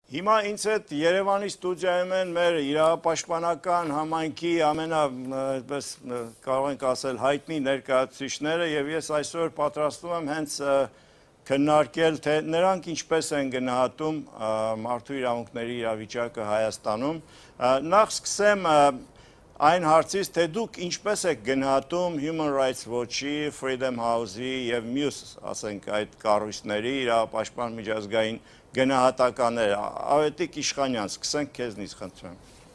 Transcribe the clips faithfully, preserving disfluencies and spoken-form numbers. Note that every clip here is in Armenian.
Հիմա ինձ հետ Երևանի ստուդիայում են մեր իրավապաշտպանական համայնքի ամենա, այդպես կարող ենք ասել, հայտնի ներկայացուցիչները եւ ես այսօր պատրաստվում եմ հենց քննարկել, թե նրանք ինչպես են գնահատում մարդու իրավունքների իրավիճակը Հայաստանում։ Նախ սկսեմ այն հարցից, թե դուք ինչպես եք գնահատում Human Rights Watch-ի, Freedom House-ի եւ մյուս, ասենք, այդ կառույցների իրավապաշտպան միջազգային գնահատականները։ Ավետիք Իշխանյան, սկսենք քեզնից, խնդրեմ։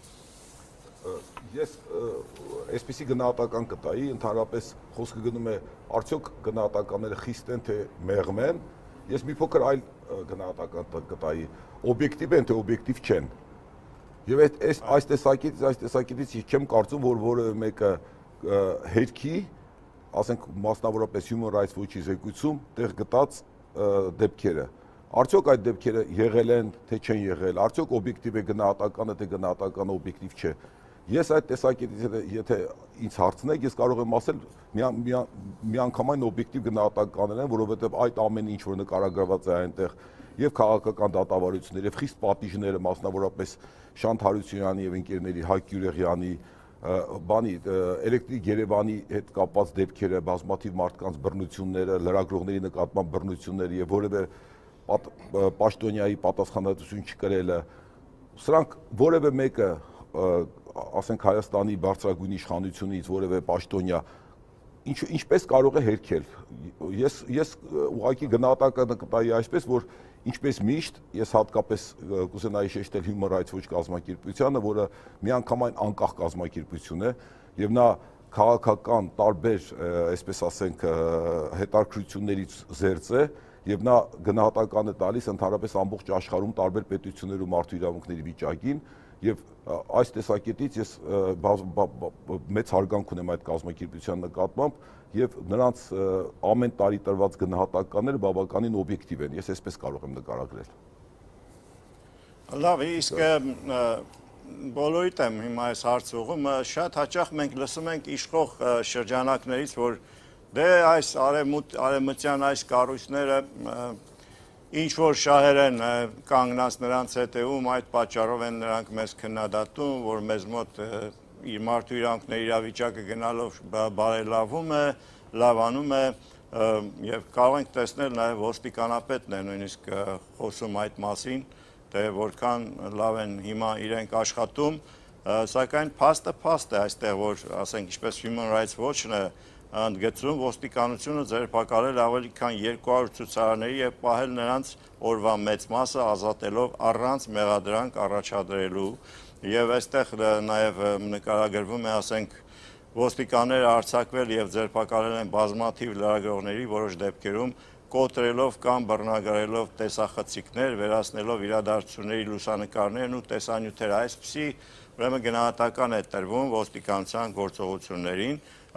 Ես այսպիսի գնահատական կտայի, ընդհանրապես խոսքը գնում է արդյոք գնահատականները խիստ են թե մեղմ են, ես մի փոքր այլ գնահատական կտայի, օբյեկտիվ են թե օբյեկտիվ չեն։ Եվ այս այս տեսակետից, այս տեսակետից ես չեմ կարծում, որ որևէ մեկը հերքի, ասենք մասնավորապես Human Rights Watch-ի զեկույցում տեղ գտած դեպքերը։ Արդյոք այդ դեպքերը եղել են, թե չեն եղել, արդյոք օբյեկտիվ է գնահատականը, թե գնահատականը օբյեկտիվ չէ։ Ես այդ տեսակետից եթե ինձ հարցնեք, ես կարող եմ ասել միանգամայն օբյեկտիվ գնահատականներ են, որովհետև այդ ամեն ինչ, որ նկարագրված է այնտեղ, եւ քաղաքական դատավարությունները, եւ խիստ պատիժները, մասնավորապես Շանթ Հարությունյանի եւ ընկերների Հայկ Գյուրեղյանի, բանի Էլեկտրիկ Երևանի հետ կապված դեպքերը, բազմաթիվ մարդկանց բռնությունները, լրագրողների նկատմամբ բռնությունները եւ որևէ պաշտոնյայի պատասխանատվություն չկրելը, սրանք որևէ մեկը, ասենք Հայաստանի բարձրագույն իշխանությունից որևէ պաշտոնյա ինչպես կարող է հերքել։ Ես ես ուղղակի գնահատականը կտայի այսպես, որ ինչպես միշտ ես հատկապես կուզենայի շեշտել Human Rights Watch կազմակերպությանը, որը միանգամայն անկախ կազմակերպություն է եւ նա քաղաքական տարբեր, այսպես ասենք, հետաքրքրություններից զերծ է եւ նա գնահատական է տալիս ընդհանրապես ամբողջ աշխարհում տարբեր պետություններում մարդու իրավունքների վիճակին եւ այս տեսակետից ես մեծ հարգանք ունեմ այդ կազմակերպության նկատմամբ եւ նրանց ամեն տարի տրված գնահատականները բավականին օբյեկտիվ են, ես այսպես կարող եմ նկարագրել։ Լավ, իսկ բոլորիդ եմ հիմա այս հարցը ուղղում, շատ հաճախ մենք լսում ենք իշխող շրջանակներից, որ դե այս արևմտյան այս կառույցները ինչ որ շահեր են կանգնած նրանց հետևում, այդ պատճառով են նրանք մեզ քննադատում, որ մեզ մոտ մարդու իրավունքների իրավիճակը գնալով բարելավում է, լավանում է եւ կարող ենք տեսնել նաեւ ոստիկանապետն է նույնիսկ խոսում այդ մասին, թե որքան լավ են հիմա իրենք աշխատում, սակայն փաստը փաստ է այստեղ, որ ասենք ինչպես Human Rights Watch-ն է ընդգծում, ոստիկանությունը ձերբակալել ավելի քան երկու հարյուր ցուցարարների եւ պահել նրանց օրվա մեծ մասը ազատելով առանց մեղադրանք առաջադրելու եւ այստեղ նաեւ նկարագրվում է, ասենք, ոստիկանները արձակվել եւ ձերբակալել են բազմաթիվ լրագրողների որոշ դեպքերում կոտրելով կամ բռնագրելով տեսախցիկներ, վերացնելով իրադարձությունների լուսանկարներն ու տեսանյութերը, այսպիսի ուրեմն գնահատական է տրվում ոստիկանության գործողություններին։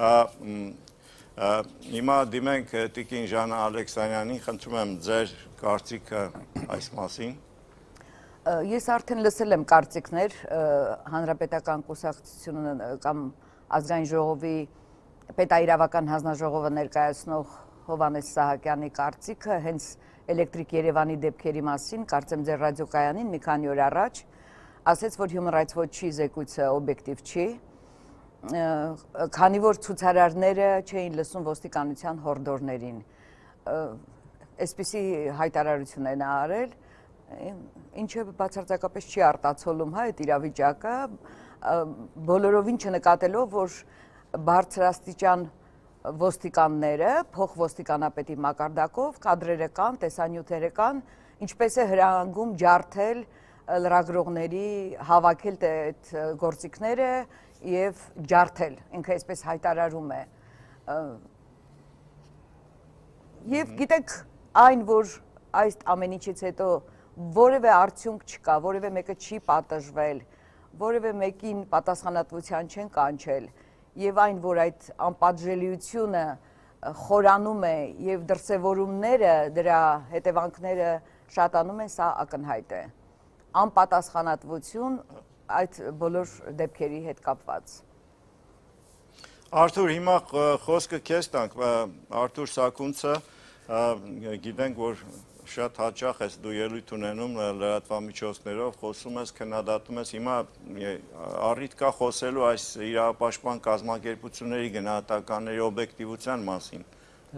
Հիմա դիմենք Տիկին Ժանա Ալեքսանյանին, խնդրում եմ ձեր կարծիքը այս մասին։ Ես արդեն լսել եմ կարծիքներ Հանրապետական կուսակցությունը կամ Ազգային ժողովի պետաիրավական հանձնաժողովը ներկայացնող Հովհաննես Սահակյանի կարծիքը հենց Էլեկտրիկ Երևանի դեպքերի մասին, կարծեմ ձեր ռադիոկայանին մի քանի օր առաջ ասեց, որ Human Rights Watch-ի զեկույցը օբյեկտիվ չի, քանի որ ցուցարարները չէին լսում ոստիկանության հորդորներին։ Այսպիսի հայտարարություն է նա արել, ինչը բացարձակապես չի արտացոլում այդ իրավիճակը, բոլորովին չնկատելով, որ բարձրաստիճան ոստիկանները, փոխոստիկանապետի մակարդակով կադրերը կան, տեսանյութերը կան, ինչպես է հրահանգում ջարդել լրագրողների, հավաքել այդ գործիքները եւ ջարդել, ինքը այսպես հայտարարում է։ Եվ գիտեք, այն, որ այս ամեն ինչից հետո որևէ արդյունք չկա, որևէ մեկը չի պատժվել, որևէ մեկին պատասխանատվության չեն կանչել, եւ այն, որ այդ անպատժելիությունը խորանում է եւ դրսեւորումները, դրա հետևանքները շատանում են, սա ակնհայտ է։ Անպատասխանատվություն այդ բոլոր դեպքերի հետ կապված։ Արթուր, հիմա խոսքը քեզ տանք, Արթուր Սաքունցը, գիտենք, որ շատ հաճախ ես դու ելույթ ունենում լրատվամիջոցներով, խոսում ես, քննադատում ես, հիմա առիթ կա խոսելու այս իրավապաշտպան կազմակերպությունների գնահատականների օբյեկտիվության մասին։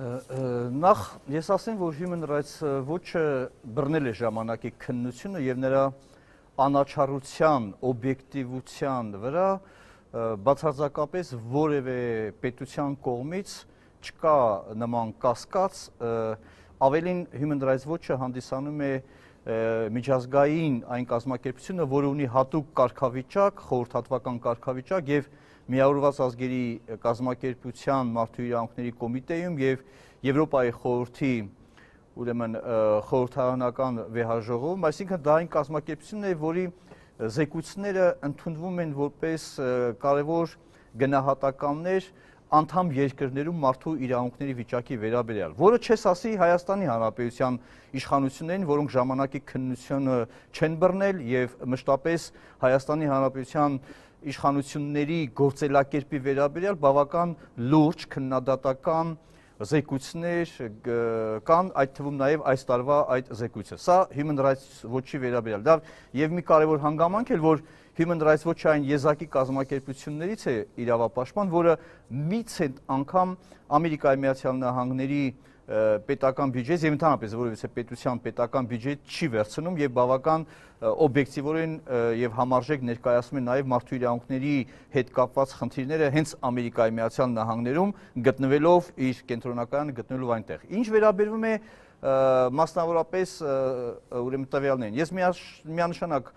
Նախ ես ասեմ, որ Human Rights Watch-ը բռնել է ժամանակի քննությունը եւ նրա անաչառության, օբյեկտիվության վրա բացարձակապես որևէ պետության կողմից չկա նման կասկած, ավելին Human Rights Watch-ը հանդիսանում է միջազգային այն կազմակերպությունը, որը ունի հատուկ կարգավիճակ, խորհրդատվական կարգավիճակ եւ Միավորված ազգերի կազմակերպության մարդու իրավունքների կոմիտեում եւ Եվրոպայի խորհրդի ուրեմն խորհրդարանական վեհաժողովում, այսինքն դա այն կազմակերպությունն է, որի զեկույցները ընդունվում են որպես կարևոր գնահատականներ անդամ երկրներում մարդու իրավունքների վիճակի վերաբերյալ, որը չես ասի Հայաստանի Հանրապետության իշխանություններին, որոնք ժամանակի քննությունը չեն բռնել եւ մշտապես Հայաստանի Հանրապետության իշխանությունների գործելակերպի վերաբերյալ բավական լուրջ քննադատական զեկույցներ կան, այդ թվում նաև այս տարվա այդ զեկույցը։ Սա Human Rights Watch-ի վերաբերյալ։ Դա եւ մի կարևոր հանգամանք էլ, որ Human Rights Watch-ը այն եզակի կազմակերպություններից է իրավապաշտպան, որը մի ցենտ անգամ Ամերիկայի Միացյալ Նահանգների պետական բյուջեից եւ ընդհանրապես որևէ պետության պետական բյուջեից չի վերցնում եւ բավական օբյեկտիվորեն եւ համարժեք ներկայացնում է նաեւ մարդու իրավունքների հետ կապված խնդիրները հենց Ամերիկայի Միացյալ Նահանգներում գտնվելով իր կենտրոնականը գտնվելով այնտեղ։ Ինչ վերաբերվում է մասնավորապես ուրեմն տվյալներին, ես միանշանակ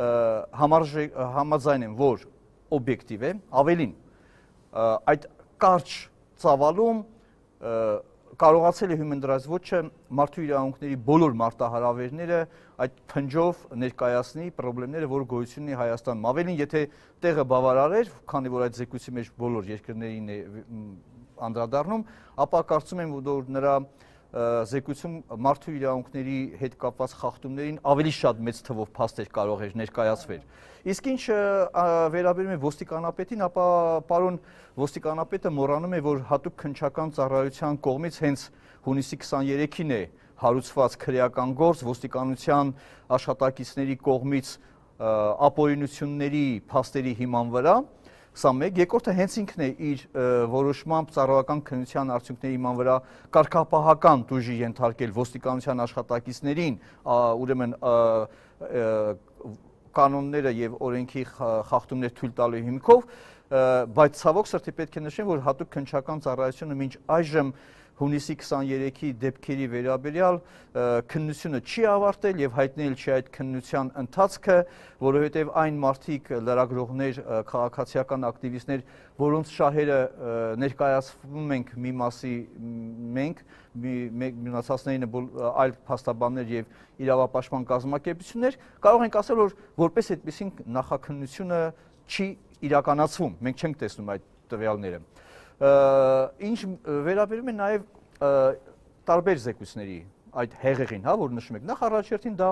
համարժեք համաձայն եմ, որ օբյեկտիվ է, ավելին այդ կարճ ծավալում կարողացել է Human Rights Watch-ը մարդու իրավունքների բոլոր մարտահրավերները այդ փնջով ներկայացնի պրոբլեմները, որ գոյություն ունի Հայաստանում։ Ավելին, եթե տեղը բավարար էր, քանի որ այդ զեկույցի մեջ բոլոր երկրներին է անդրադառնում, ապա կարծում եմ, որ նրա զեկույցում մարդու իրավունքների հետ կապված խախտումներին ավելի շատ մեծ թվով փաստեր կարող էր ներկայացվել։ Իսկ ինչ վերաբերում է ոստիկանապետին, ապա պարոն ոստիկանապետը մոռանում է, որ հատուկ քննչական ծառայության կողմից հենց հունիսի քսաներեքին է հարուցված քրեական գործ ոստիկանության աշխատակիցների կողմից ապօրինությունների փաստերի հիման վրա։ Սա մեկ, երկրորդը հենց ինքն է իր որոշմամբ ծառայական քննության արդյունքների հիման վրա կարգապահական տուժի ենթարկել ոստիկանության աշխատակիցներին, ուրեմն կանոնները եւ օրենքի խախտումներ թույլ տալու հիմքով, բայց ցավոք սրտի պետք է նշեմ, որ հատուկ քննչական ծառայությունը մինչ այժմ հունիսի քսաներեքի դեպքերի վերաբերյալ քննությունը չի ավարտել եւ հայտնել չի այդ քննության ընթացքը, որովհետեւ այն մարդիկ լրագրողներ, քաղաքացիական ակտիվիստներ, որոնց շահերը ներկայացվում ենք մի մասի մենք, մնացածներին այլ փաստաբաններ եւ իրավապաշտպան կազմակերպություններ, կարող ենք ասել, որ որպես այդպեսին նախաքննությունը չի իրականացվում, մենք չենք տեսնում այդ տվյալները։ Ինչ վերաբերում է նաև տարբեր զեկույցների այդ հեղեղին, հա, որ նշում եք, նախ առաջերտին դա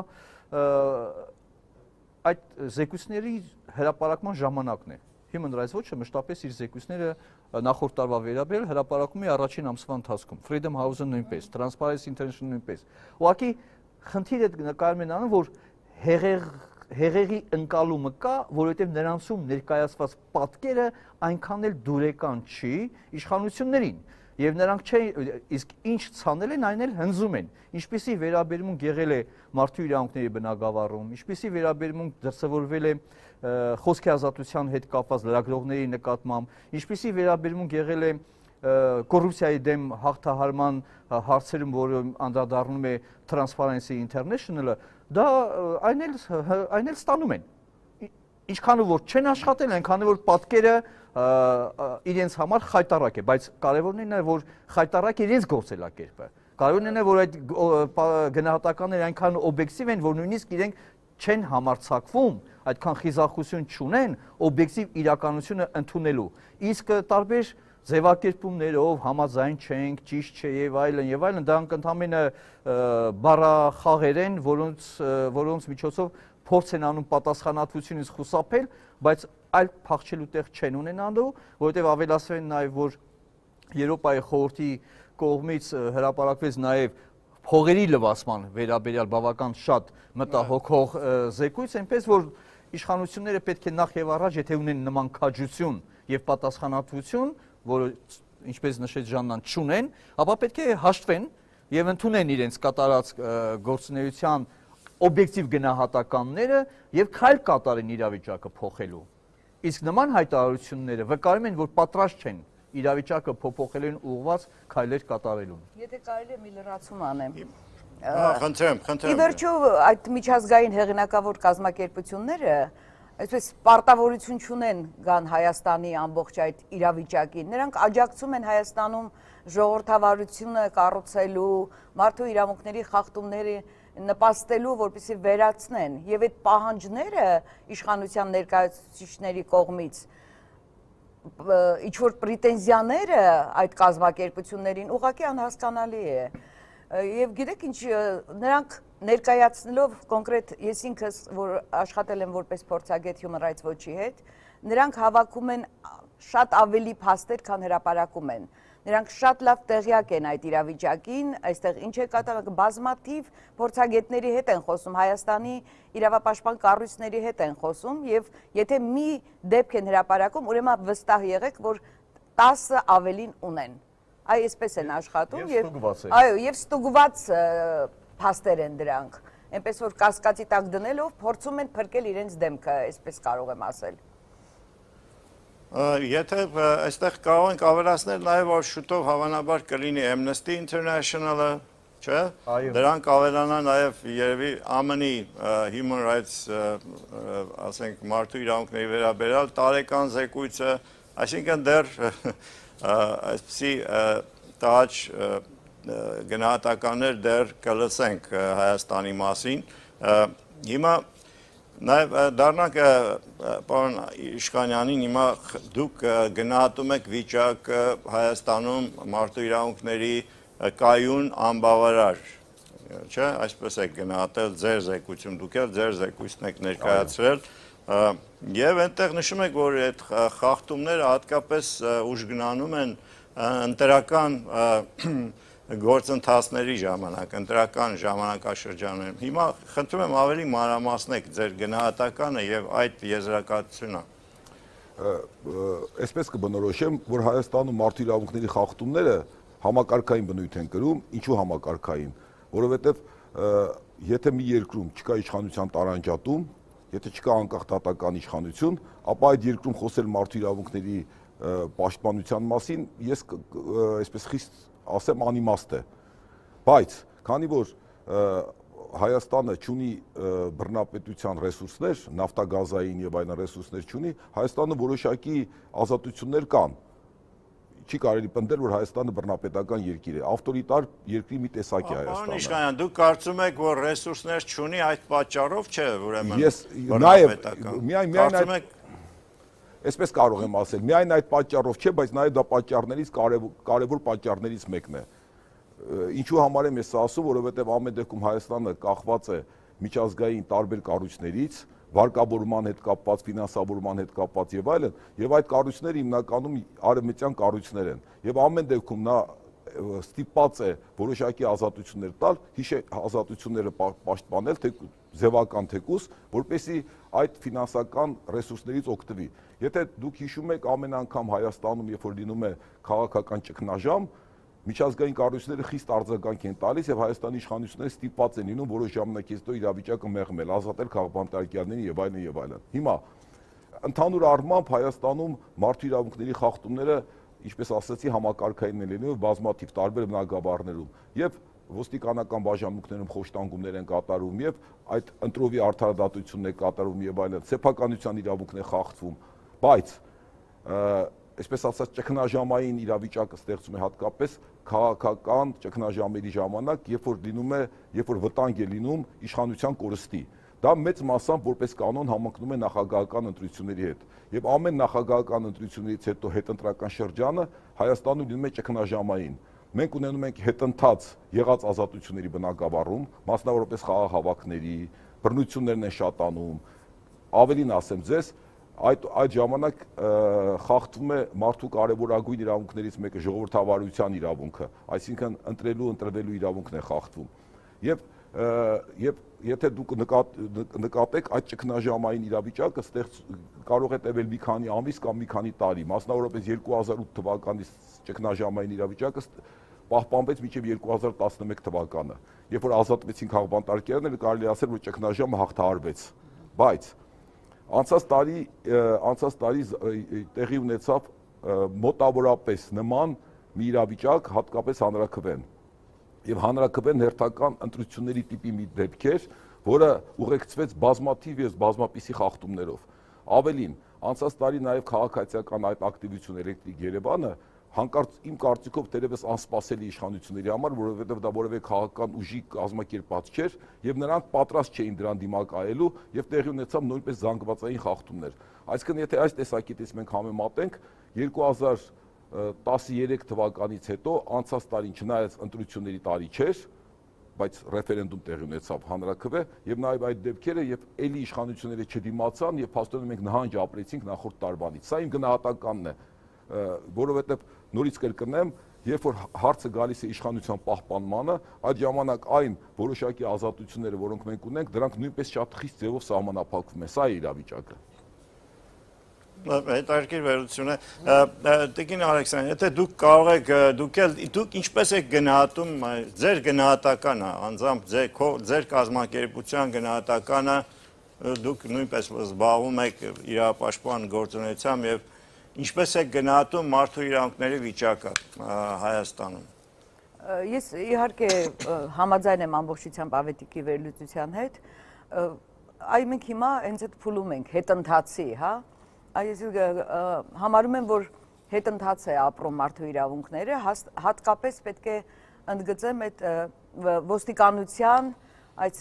այդ զեկույցների հրապարակման ժամանակն է։ Human Rights Watch-ը մշտապես իր զեկույցները նախորդ տարվա վերաբերյալ հրապարակում է առաջին ամսվա ընթացքում, Freedom House-ը նույնպես, Transparency International նույնպես։ Ուղղակի խնդիրը նկարում են անում, որ հեղեղ հեղեղի ընկալումը կա, որովհետև նրանցում ներկայացված պատկերը այնքան էլ դուրեկան չի իշխանություններին եւ նրանք չէ, իսկ ինչ ցանել են, այն էլ հնձում են, ինչպիսի վերաբերմունք եղել է մարդու իրավունքների բնագավառում, ինչպիսի վերաբերմունք դրսևորվել է խոսքի ազատության հետ կապված լրագրողների նկատմամբ, ինչպիսի վերաբերմունք եղել է կոռուպցիայի դեմ հաղթահարման հարցերում, որը անդրադառնում է Transparency International-ը, դա այն էլ այն էլ ստանում են։ Ինչքանով որ չեն աշխատել, այնքանով որ պատկերը իրենց համար խայտառակ է, բայց կարևորն է նաև որ խայտառակ է իրենց գործելակերպը։ Կարևորն է որ այդ գնահատականները այնքան օբյեկտիվ են, որ նույնիսկ իրենք չեն համարձակվում, այդքան խիզախություն չունեն օբյեկտիվ իրականությունը ընդունելու։ Իսկ տարբեր ձևակերպումներով համաձայն չենք, ճիշտ չէ եւ այլն եւ այլն, դրանք ընդհանրապես բառախաղեր են, որոնց որոնց միջոցով փորձ են անում պատասխանատվությունից խուսափել, բայց այլ փախչելու տեղ չեն ունենալու, որովհետեւ ավելացրեն նաեւ որ Եվրոպայի խորհրդի կողմից հրապարակվեց նաեւ փողերի լվացման վերաբերյալ բավական շատ մտահոգող զեկույց, այնպես որ իշխանությունները պետք է նախ եւ առաջ, եթե ունեն նման քաջություն եւ պատասխանատվություն, որը ինչպես նշեց Ժաննան, չունեն, ապա պետք է հաշտվեն եւ ընդունեն իրենց կատարած գործունեության օբյեկտիվ գնահատականները եւ քայլ կատարեն իրավիճակը փոխելու։ Իսկ նման հայտարարությունները վկայում են, որ պատրաստ չեն իրավիճակը փոփոխելուն ուղղված քայլեր կատարելուն։ Եթե կարելի է մի լրացում անեմ։ Խնդրեմ, խնդրեմ։ Ի վերջո այդ միջազգային հեղինակավոր կազմակերպությունները այսպես պարտավորություն չունեն գան Հայաստանի ամբողջ այդ իրավիճակին։ Նրանք աջակցում են Հայաստանում ժողովրդավարությունը կառուցելու, մարդու իրավունքների խախտումների նպաստելու, որպեսզի վերացնեն, եւ այդ պահանջները իշխանության ներկայացուցիչների կողմից ինչ-որ պրետենզիաները այդ կազմակերպություններին ուղղակի անհասկանալի է։ Եվ գիտեք ինչ, նրանք ներկայացնելով կոնկրետ ես ինքս, որ աշխատել եմ որպես փորձագետ Human Rights Watch-ի հետ, նրանք հավաքում են շատ ավելի փաստեր, քան հրապարակում են։ Նրանք շատ լավ տեղյակ են այդ իրավիճակին, այստեղ ինչ է կատարվում, բազմաթիվ փորձագետների հետ են խոսում, Հայաստանի իրավապաշտպան կառույցների հետ են խոսում, եւ եթե մի դեպք են հրապարակում, ուրեմն վստահ եղեք, որ տասը ավելին ունեն։ Այ այսպես են աշխատում եւ այո, եւ ստուգված փաստեր են դրանք։ Այնպես որ կասկածի տակ դնելով փորձում են փրկել իրենց դեմքը, այսպես կարող եմ ասել։ Եթե այստեղ կարող ենք ավելացնել նաև, որ շուտով հավանաբար կլինի Amnesty International-ը, չէ՞։ Դրանք ավելանա նաև երևի ԱՄՆ-ի Human Rights, ասենք, մարդու իրավունքների վերաբերյալ տարեկան զեկույցը, այսինքն դեռ այսպիսի տաճ գնահատականներ դեռ կլսենք Հայաստանի մասին։ Հիմա նաև դառնանք պարոն Իշխանյանին, հիմա դուք գնահատում եք վիճակը Հայաստանում մարդու իրավունքների կայուն անբավարար, չէ՞, այսպես եք գնահատել ձեր զեկույցում, դուք էլ ձեր զեկույցն եք ներկայացրել, եւ այնտեղ նշում եք, որ այդ խախտումները հատկապես ուժգնանում են ընտրական գործընթացների ժամանակ, ընտրական ժամանակաշրջանում։ Հիմա խնդրում եմ ավելի մանրամասնեք ձեր գնահատականը եւ այդ եզրակացությունը։ Այսպես կբնորոշեմ, որ Հայաստանում մարդու իրավունքների խախտումները համակարգային բնույթ են կրում, ինչու համակարգային, որովհետեւ եթե մի երկրում չկա իշխանության տարանջատում, եթե չկա անկախ դատական իշխանություն, ապա այդ երկրում խոսել մարդու իրավունքների պաշտպանության մասին ես այսպես խիստ ասեմ անիմաստ է, բայց քանի որ Հայաստանը չունի բռնապետության ռեսուրսներ, նավթագազային եւ այլն ռեսուրսներ չունի, Հայաստանը որոշակի ազատություններ կան։ Չի կարելի պնդել, որ Հայաստանը բռնապետական երկիր է, ավտորիտար երկրի մի տեսակ է Հայաստանը։ Պարոն Իշխանյան, դուք կարծում եք, որ ռեսուրսներ չունի, այդ պատճառով չէ, ուրեմն ես նաեւ միայն միայն այդ Այսպես կարող եմ ասել, միայն այդ պատճառով չէ, բայց նաև դա պատճառներից կարևոր պատճառներից մեկն է։ Ինչու համար եմ ես ասում, որովհետև ամեն դեպքում Հայաստանը կախված է միջազգային տարբեր կառույցներից, վարկաբորման հետ կապված, ֆինանսավորման հետ կապված եւ այլն, եւ այդ կառույցները հիմնականում արևմտյան կառույցներ են։ Եվ ամեն դեպքում նա ստիպված է որոշակի ազատություններ տալ, ազատությունները պաշտպանել, թե ձևական թեկուս, որպեսզի այդ ֆինանսական ռեսուրսներից օգտվի։ Եթե դուք հիշում եք, ամեն անգամ Հայաստանում, երբ որ լինում է քաղաքական ճգնաժամ, միջազգային կառույցները խիստ արձագանք են տալիս եւ Հայաստանի իշխանությունները ստիպված են լինում որոշ ժամանակից հետո իրավիճակը մեղմել, ազատել քաղաքապետարյաններին եւ այլն եւ այլն։ Հիմա ընդհանուր առմամբ Հայաստանում մարդու իրավունքների խախտումները, ինչպես ասացի, համակարգային են լինում բազմաթիվ տարբեր բնագավառներում եւ ոստիկանական բաժանմունքներում խոշտանգումներ են կատարվում եւ այդ ընտրովի արդարադատությունն է կատարվում եւ այլն, սեփականության իրավունքն է խախտվում, բայց այսպես ասած ճգնաժամային իրավիճակը ստեղծում է հատկապես քաղաքական ճգնաժամերի ժամանակ, երբ որ լինում է, երբ որ վտանգ է լինում իշխանության կորստի։ Դա մեծ մասամբ որպես կանոն համընկնում է նախագահական ընտրությունների հետ։ Եվ ամեն նախագահական ընտրություններից հետո հետընտրական շրջանը Հայաստանում լինում է ճգնաժամային։ Մենք ունենում ենք հետընթաց եղած ազատությունների բնագավառում, մասնավորապես խաղաղ հավաքների, բռնություններն են շատանում, ավելին ասեմ ձեզ, այդ այդ ժամանակ խախտվում է մարդու կարևորագույն իրավունքներից մեկը ժողովրդավարության իրավունքը, այսինքն ընտրելու ընտրվելու իրավունքն է խախտվում։ Եվ եւ եթե դուք նկատեք այդ ճգնաժամային իրավիճակը ստեղծ կարող է տևել մի քանի ամիս կամ մի քանի տարի, մասնավորապես երկու հազար ութ թվականի ճգնաժամային իրավիճակը պահպանվեց մինչև երկու հազար տասնմեկ թվականը, երբ որ ազատվեցին քաղբանտարկերները, կարելի ասել, որ ճգնաժամը հաղթահարվեց, բայց անցած տարի անցած տարի տեղի ունեցավ մոտավորապես նման մի իրավիճակ, հատկապես հանրաքվեն։ Եվ հանրաքվեն հերթական ընտրությունների տիպի մի դեպք էր, որը ուղեկցվեց բազմաթիվ եւ բազմապիսի խախտումներով։ Ավելին, անցած տարի նաեւ քաղաքացիական այդ ակտիվությունը Էլեկտրիկ Երևանը հանկարծ իմ կարծիքով դերևս անսպասելի իշխանությունների համար, որովհետև դա որևէ քաղաքական ուժի կազմակերպած չէր, եւ նրանք պատրաստ չէին դրան դիմակայելու եւ տեղի ունեցավ նույնպես զանգվածային խախտումներ։ Այսինքն, եթե այս տեսակետից մենք համեմատենք երկու հազար տասներեք թվականից հետո անցած տարին չնայած ընտրությունների տարի չէր, բայց ռեֆերենդում տեղի ունեցավ հանրաքվե եւ նաեւ այդ դեպքերը եւ ելի իշխանությունները չդիմացան եւ փաստորեն մենք նահանջ ապրեցինք նախորդ տարվանից։ Սա իմ գնահատականն է, որովհետեւ նորից կրկնեմ, երբ որ հարցը գալիս է իշխանության պահպանմանը, այդ ժամանակ այն որոշակի ազատությունները, որոնք մենք ունենք, դրանք նույնպես շատ խիստ ձևով սահմանափակվում են։ Սա է իրավիճակը։ Հետաքրքիր վերլուծություն է։ Տիկին Ալեքսանդր, եթե դուք կարող եք, դուք էլ դուք ինչպես եք գնահատում ձեր գնահատականը, անձամբ ձեր ձեր կազմակերպության գնահատականը, դուք նույնպես զբաղվում եք իրավապաշտպան գործունեությամբ եւ ինչպես եք գնահատում մարդու իրավունքների վիճակը Հայաստանում։ Ես իհարկե համաձայն եմ ամբողջությամբ Ավետիքի վերլուծության հետ։ Այ մենք հիմա հենց այդ փուլում ենք հետընթացի, հա։ Այս համարում եմ, որ հետընթաց է ապրում մարդու իրավունքները, հատկապես պետք է ընդգծեմ այդ ոստիկանության այս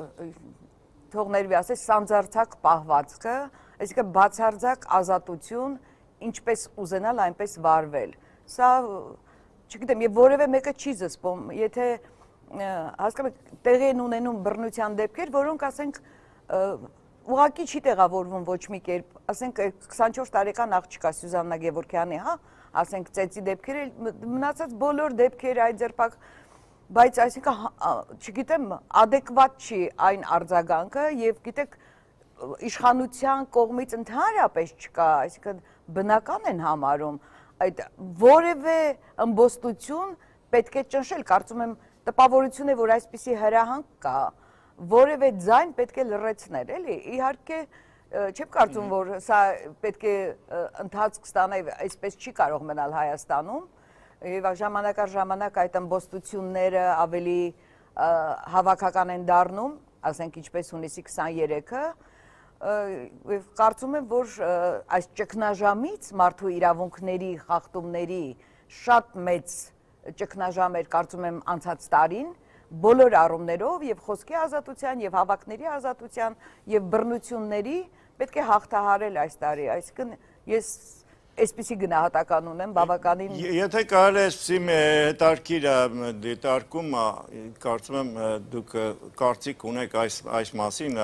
թող ներվի ասես սանձարձակ պահվածքը, այսինքն բացարձակ ազատություն, ինչպես ուզենալ, այնպես վարվել։ Սա, չգիտեմ, եւ որևէ մեկը չի զսպում, եթե հասկանում եք, տեղի են ունենում բռնության դեպքեր, որոնք ասենք ուղղակի չի տեղավորվում ոչ մի կերպ, ասենք քսանչորս տարեկան աղջկա Սյուզաննա Գևորգյանի, հա, ասենք ծեծի դեպքերը, մնացած բոլոր դեպքերը այդ ձերբակ, բայց այսինքն չգիտեմ, adekvat չի այն արձագանքը եւ գիտեք իշխանության կողմից ընդհանրապես չկա, այսինքն բնական են համարում այդ որևէ ըմբոստություն պետք է ճնշել, կարծում եմ տպավորություն է, որ այսպիսի հրահանգ կա, որևէ ձայն պետք է լռեցնել, էլի, իհարկե չեմ կարծում, որ սա պետք է ընթացք ստանա, այսպես չի կարող մնալ Հայաստանում, եւ ժամանակ առ ժամանակ այդ ըմբոստությունները ավելի հավաքական են դառնում, ասենք ինչպես հունիսի քսաներեքը, եւ կարծում եմ, որ այս ճգնաժամից մարդու իրավունքների խախտումների շատ մեծ ճգնաժամ էր, կարծում եմ, անցած տարին, բոլոր առումներով եւ խոսքի ազատության եւ հավաքների ազատության եւ բռնությունների պետք է հաղթահարել այս տարի, այսինքն ես այսպիսի գնահատական ունեմ բավականին։ Եթե կարելի է այսպիսի հետարքիր դիտարկում, կարծում եմ դուք կարծիք ունեք այս այս մասին,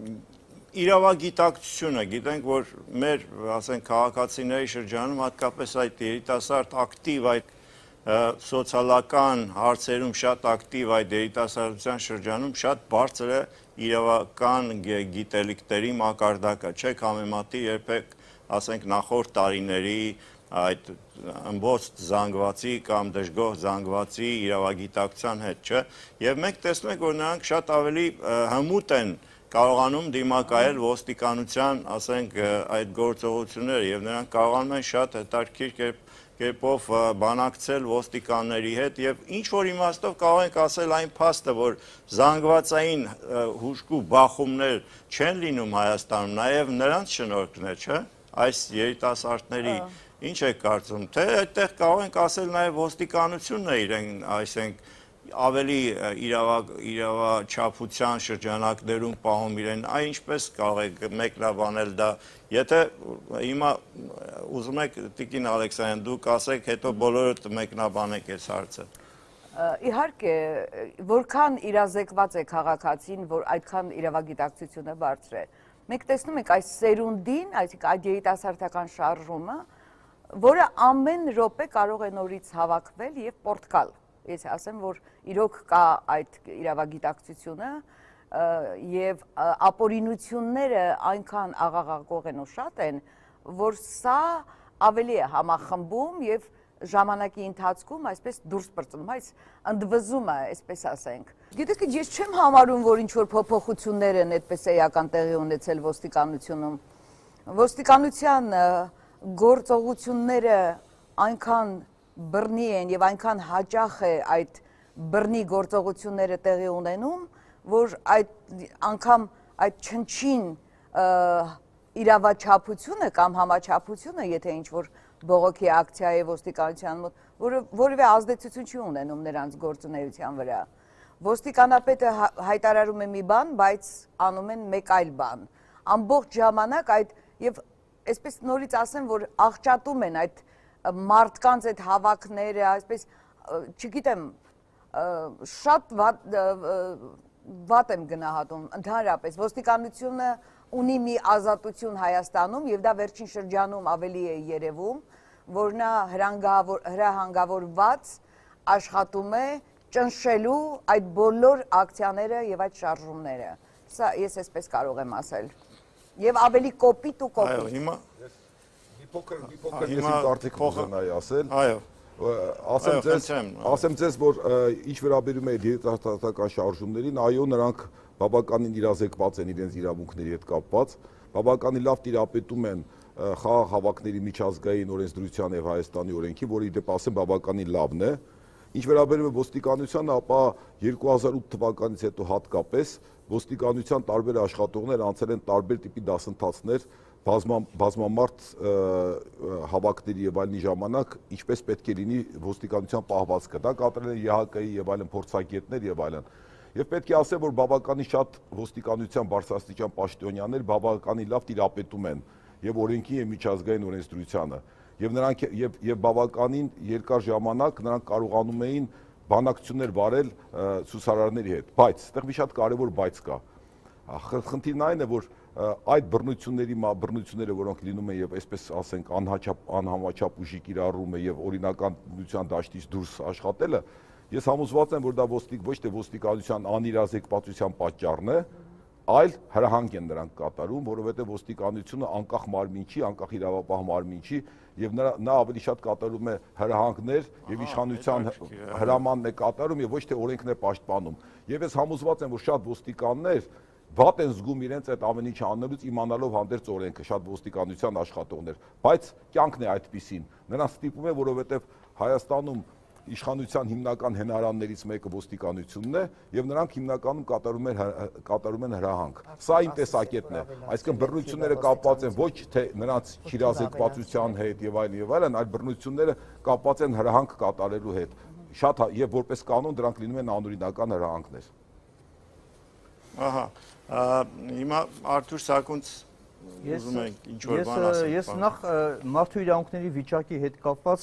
իրավագիտակցությունը, գիտենք, որ մեր, ասենք, քաղաքացիների շրջանում հատկապես այդ երիտասարդ ակտիվ այդ սոցիալական հարցերում շատ ակտիվ այդ երիտասարդության շրջանում շատ բարձր է իրավական գիտելիքների մակարդակը, չեք համեմատի երբեք, ասենք, նախորդ տարիների այդ ըմբոստ զանգվածի կամ դժգոհ զանգվածի իրավագիտակցության հետ, չէ, եւ մենք տեսնում ենք, որ նրանք շատ ավելի հմուտ են կարողանում դիմակայել ոստիկանության, ասենք, այդ գործողությունները եւ նրանք կարողանում են շատ հետաքրքիր կերպ կերպով բանակցել ոստիկանների հետ եւ ինչ որ իմաստով կարող ենք ասել այն փաստը, որ զանգվածային հուժկու բախումներ չեն լինում Հայաստանում, նաեւ նրանց շնորհքն է, չէ՞, այս երիտասարդների, ինչ եք կարծում, թե այդտեղ կարող ենք ասել նաեւ ոստիկանությունն է իրեն, այսենք ավելի իրավաչափության շրջանակներում պահում իրեն, այ ինչպես կարող եք մեկնաբանել դա, եթե հիմա ուզում եք Տիկին Ալեքսանդրյան, դուք ասեք, հետո բոլորդ մեկնաբանեք այս հարցը։ Իհարկե, որքան իրազեկված է քաղաքացին, որ այդքան իրավագիտակցությունը բարձր է։ մենք տեսնում ենք այս սերունդին, այսինքն այդ երիտասարդական շարժումը, որը ամեն րոպե կարող է նորից հավաքվել եւ պորտկալ։ Ես ասեմ, որ իրոք կա այդ իրավագիտակցությունը եւ ապօրինությունները այնքան աղաղակող են ու շատ են, որ սա ավելի է համախմբում եւ ժամանակի ընթացքում այսպես դուրս պրծնում, այս ընդվզում է, այսպես ասենք։ Գիտեք, ես չեմ համարում, որ ինչ-որ փոփոխություններ են այդպես էական տեղի ունեցել ոստիկանությունում։ Ոստիկանության գործողությունները այնքան բռնի են եւ այնքան հաճախ է այդ բռնի գործողությունները տեղի ունենում, որ այդ անգամ այդ չնչին իրավաչափությունը կամ համաչափությունը, եթե ինչ-որ բողոքի ակցիա է ոստիկանության մոտ, որը որևէ ազդեցություն չի ունենում նրանց գործունեության վրա։ Ոստիկանապետը հայտարարում է մի բան, բայց անում են մեկ այլ բան։ Ամբողջ ժամանակ այդ եւ այսպես նորից ասեմ, որ աղճատում են այդ մարդկանց այդ հավաքները, այսպես չգիտեմ, շատ վատ եմ գնահատում ընդհանրապես ոստիկանությունը ունի մի ազատություն Հայաստանում եւ դա վերջին շրջանում ավելի է երևում, որ նա հրահանգավորված աշխատում է ճնշելու այդ բոլոր ակցիաները եւ այդ շարժումները։ Սա ես այսպես կարող եմ ասել։ Եւ ավելի կոպիտ ու կոպիտ։ Այո, հիմա մի փոքր մի փոքր ես իմ կարծիքը կուզենայի ասել։ Այո։ Ասեմ ձեզ, ասեմ ձեզ, որ ինչ վերաբերում է երիտասարդական շարժումներին, այո, նրանք բավականին իրազեկված են իրենց իրավունքների հետ կապված, բավականին լավ տիրապետում են խաղաղ հավաքների միջազգային օրենսդրության եւ Հայաստանի օրենքի, որը ի դեպ ասեմ բավականին լավն է։ Ինչ վերաբերում է ոստիկանությանը, ապա երկու հազար ութ թվականից հետո հատկապես ոստիկանության տարբեր աշխատողներ անցել են տարբեր տիպի դասընթացներ բազմամարդ հավաքների եւ այլնի ժամանակ, ինչպես պետք է լինի ոստիկանության պահվածքը։ Դա կատարել են ԵՀԿ-ի եւ այլն փորձագետներ եւ այլն։ Եվ պետք է ասեմ, որ բավականին շատ ոստիկանության բարձրաստիճան պաշտոնյաներ բավականին լավ տիրապետում են եւ օրենքի եւ միջազգային օրենսդրությանը։ Եվ նրանք եւ եւ բավականին երկար ժամանակ նրանք կարողանում էին բանակցություններ վարել ցուսարարների հետ։ Բայց այդտեղ մի շատ կարեւոր բայց կա։ Խնդիրն այն է, որ այդ բռնությունների բռնությունները, որոնք լինում են եւ այսպես ասենք անհաչափ անհամաչափ ուժի կիրառումը եւ օրինականության դաշտից դուրս աշխատելը, ես համոզված եմ, որ դա ոստիկ ոչ թե ոստիկանության անիրազեկվածության պատճառն է, այլ հրահանգ են նրանք կատարում, որովհետեւ ոստիկանությունը անկախ մարմին չի, անկախ իրավապահ մարմին չի եւ նա ավելի շատ կատարում է հրահանգներ եւ իշխանության հրամանն է կատարում եւ ոչ թե օրենքն է պաշտպանում։ Եվ ես համոզված եմ, որ շատ ոստիկաններ վատ են զգում իրենց այդ ամեն ինչը անելուց իմանալով հանդերձ օրենքը, շատ ոստիկանության աշխատողներ, բայց կյանքն է այդպիսին։ Նրանց ստիպում է, որովհետեւ Հայաստանում իշխանության հիմնական հենարաններից մեկը ոստիկանությունն է եւ նրանք հիմնականում կատարում են կատարում են հրահանգ։ Սա իմ տեսակետն է։ Այսինքն բռնությունները կապված են ոչ թե նրանց իրազեկվածության հետ եւ այլն եւ այլն, այլ բռնությունները կապված են հրահանգ կատարելու հետ։ Շատ եւ որպես կանոն դրանք լինում են անօրինական հրահանգներ։ Ահա, հիմա Արթուր Սակունց ուզում եք ինչ որ բան ասել։ Ես նախ մարդու իրավունքների վիճակի հետ կապված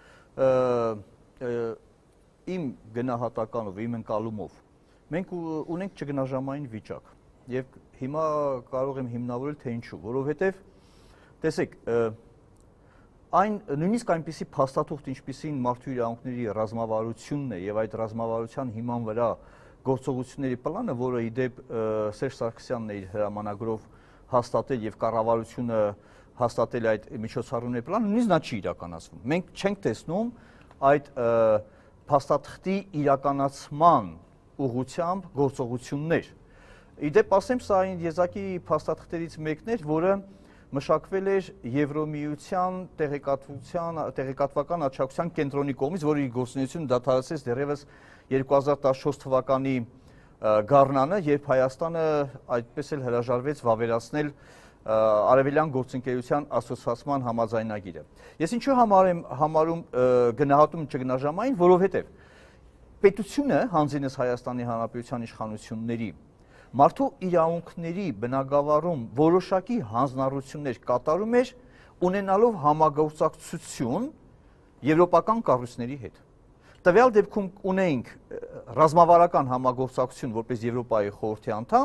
իմ գնահատականով, իմ ընկալումով մենք ունենք ճգնաժամային վիճակ եւ հիմա կարող եմ հիմնավորել թե ինչու, որովհետեւ տեսեք, այն նույնիսկ այնպիսի փաստաթուղթ, ինչպիսին մարդու իրավունքների ռազմավարությունն է եւ այդ ռազմավարության հիման վրա գործողությունների պլանը, որը ի դեպ Սերժ Սարգսյանն է իր հրամանագրով հաստատել եւ կառավարությունը հաստատել այդ միջոցառումների պլանը, նույնիսկ նա չի իրականացվում։ Մենք չենք տեսնում այդ փաստաթղթի իրականացման ուղղությամբ գործողություններ։ Ի դեպ ասեմ, սա այն եզակի փաստաթղթերից մեկն էր, որը մշակվել էր Եվրոմիության տեղեկատվության տեղեկատվական աջակցության կենտրոնի կողմից, որի գործունեությունը դադարեցրեց դեռևս երկու հազար տասնչորս թվականի գարնանը, երբ Հայաստանը այդպես էլ հրաժարվեց վավերացնել Արևելյան գործընկերության ասոցիացիան համաձայնագիրը։ Ես ինչու համար եմ համարում գնահատում ճգնաժամային, որովհետև պետությունը հանձինս Հայաստանի Հանրապետության իշխանությունների մարդու իրավունքների բնագավառում որոշակի հանձնառություններ կատարում էր, ունենալով համագործակցություն եվրոպական կառույցների հետ։ Տվյալ դեպքում ունեինք ռազմավարական համագործակցություն որպես Եվրոպայի խորհրդի անդամ,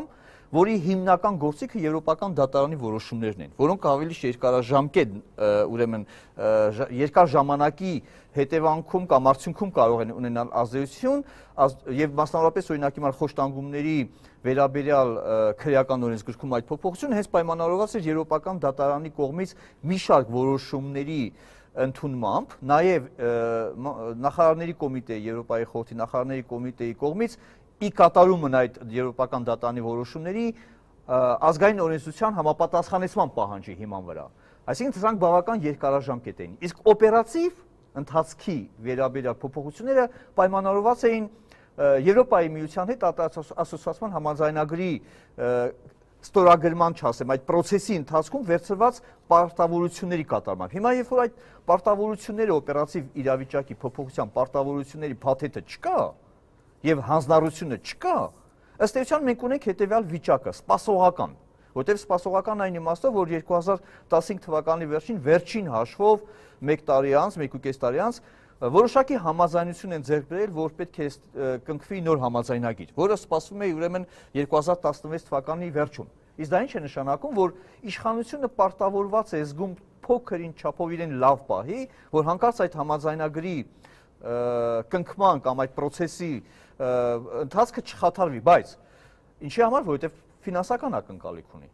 որի հիմնական գործիքը եվրոպական դատարանի որոշումներն են, որոնք ավելի երկարաժամկետ, ուրեմն երկար ժամանակի հետևանքում կամ արդյունքում կարող են ունենալ ազդեցություն եւ մասնավորապես օրինակ հիմա խոշտանգումների վերաբերյալ քրեական օրենսգրքում այդ փոփոխությունը հենց պայմանավորված էր եվրոպական դատարանի կողմից մի շարք որոշումների ընդունմամբ, նաև նախարարների կոմիտեի, Եվրոպայի խորհրդի նախարարների կոմիտեի կողմից ի կատարումն այդ եվրոպական դատարանի որոշումների ազգային օրենսդրության համապատասխանեցման պահանջի հիման վրա։ Այսինքն դրանք բավական երկարաժամկետ էին։ Իսկ օպերատիվ ընթացքի վերաբերյալ փոփոխությունները պայմանավորված էին Եվրոպայի միության հետ ասոցիացիան համաձայնագրի ստորագրման չասեմ, այդ process-ի ընթացքում վերցրված պարտավորությունների կատարմամբ։ Հիմա երբ որ այդ պարտավորությունները օպերատիվ իրավիճակի փոփոխության պարտավորությունների փաթեթը չկա եւ հանձնառությունը չկա, ըստ էության մենք ունենք հետեւյալ վիճակը՝ սպասողական, որտեղ սպասողական այն իմաստով, որ երկու հազար տասնհինգ թվականի վերջին վերջին հաշվով մեկ տարի անց, մեկ ու կես տարի անց որոշակի համաձայնություն են ձեռք բերել, որ պետք է կնքվի նոր համաձայնագիր, որը սպասվում է ուրեմն երկու հազար տասնվեց թվականի վերջում։ Իսկ դա ինչ է նշանակում, որ իշխանությունը պարտավորված է զգում փոքրին չափով իրեն լավ պահի, որ հանկարծ այդ համաձայնագրի կնքման կամ այդ process-ի ընթացքը չխաթարվի, բայց ինչի համար, որովհետև ֆինանսական ակնկալիք ունի։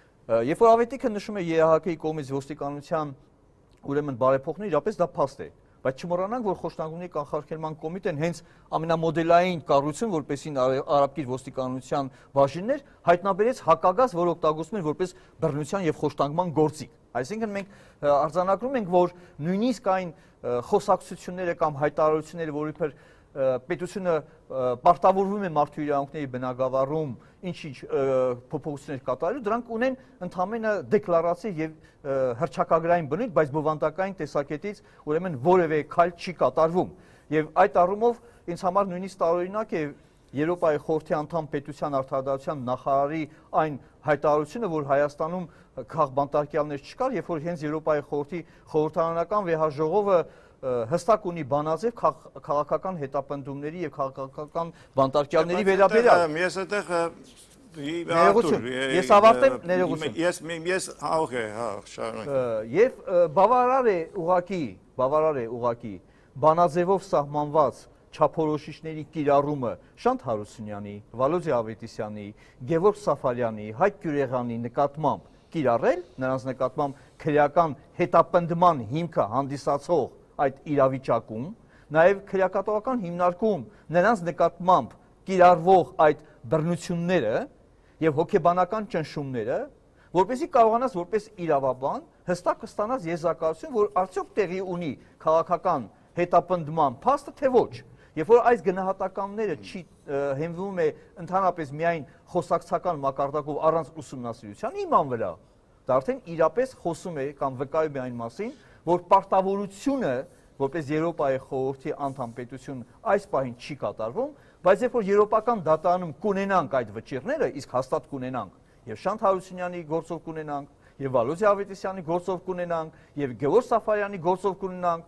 Երբ որ ավետիքը նշում է ԵԱՀԿ-ի կողմից ոստիկանության ուրեմն բարեփոխումներ, իրապես դա փաստ է։ Բայց չմոռանանք, որ խոշտանգումների կանխարգելման կոմիտեն հենց ամենամոդելային կառույցն, որպեսզի արաբկիր ոստիկանության բաժիններ հայտնաբերեց հակագազ, որ օգտագործում են որպես բռնության եւ խոշտանգման գործիք։ Այսինքն մենք արձանագրում ենք, որ նույնիսկ այն խոսակցությունները կամ հայտարարությունները, որ իբր պետությունը պարտավորվում է մարդու իրավունքների բնագավառում ինչ-ինչ փոփոխություններ կատարելու, դրանք ունեն ընդհանրապես դեկլարացիա եւ հռչակագրային բնույթ, բայց բովանդակային տեսակետից ուրեմն որևէ քայլ չի կատարվում։ Եւ այդ առումով ինձ համար նույնիսկ տարօրինակ է Եվրոպայի խորհրդի անդամ պետության արդարադատության նախարարի այն հայտարարությունը, որ Հայաստանում քաղբանտարկյալներ չկար, երբ որ հենց Եվրոպայի խորհրդի խորհրդարանական վեհաժողովը հստակ ունի բանաձև քաղաքական հետապնդումների եւ քաղաքական բանտարկյալների վերաբերյալ։ Ես այդտեղ ներողություն, ես ավարտեմ, ներողություն։ Ես ես օքեյ, հա, շարունակ։ Եվ բավարար է ուղակի, բավարար է ուղակի բանաձևով սահմանված չափորոշիչների կիրառումը Շանթ Հարությունյանի, Վալոդիա Ավետիսյանի, Գևորգ Սաֆարյանի, Հայկ Գյուրեղյանի նկատմամբ կիրառել, նրանց նկատմամբ քրեական հետապնդման հիմքը հանդիսացող այդ իրավիճակում, նաև քրեակատողական հիմնարկում նրանց նկատմամբ կիրառվող այդ բռնությունները եւ հոգեբանական ճնշումները, որպեսզի կարողանաս որպես իրավաբան հստակ ստանաս եզրակացություն, որ արդյոք տեղի ունի քաղաքական հետապնդման փաստը, թե ոչ։ Երբ որ այս գնահատականները չի հենվում է ընդհանրապես միայն խոսակցական մակարդակով առանց ուսումնասիրության իման վրա, դա արդեն իրապես խոսում է կամ վկայում է այն մասին, որ պարտավորությունը, որպես Եվրոպայի խորհրդի անդամ պետություն այս պահին չի կատարվում, բայց երբ որ եվրոպական դատարանում կունենանք այդ վճիռները, իսկ հաստատ կունենանք, եւ Շանթ Հարությունյանի գործով կունենանք, եւ Վալոդիա Ավետիսյանի գործով կունենանք, եւ Գևորգ Սաֆարյանի գործով կունենանք,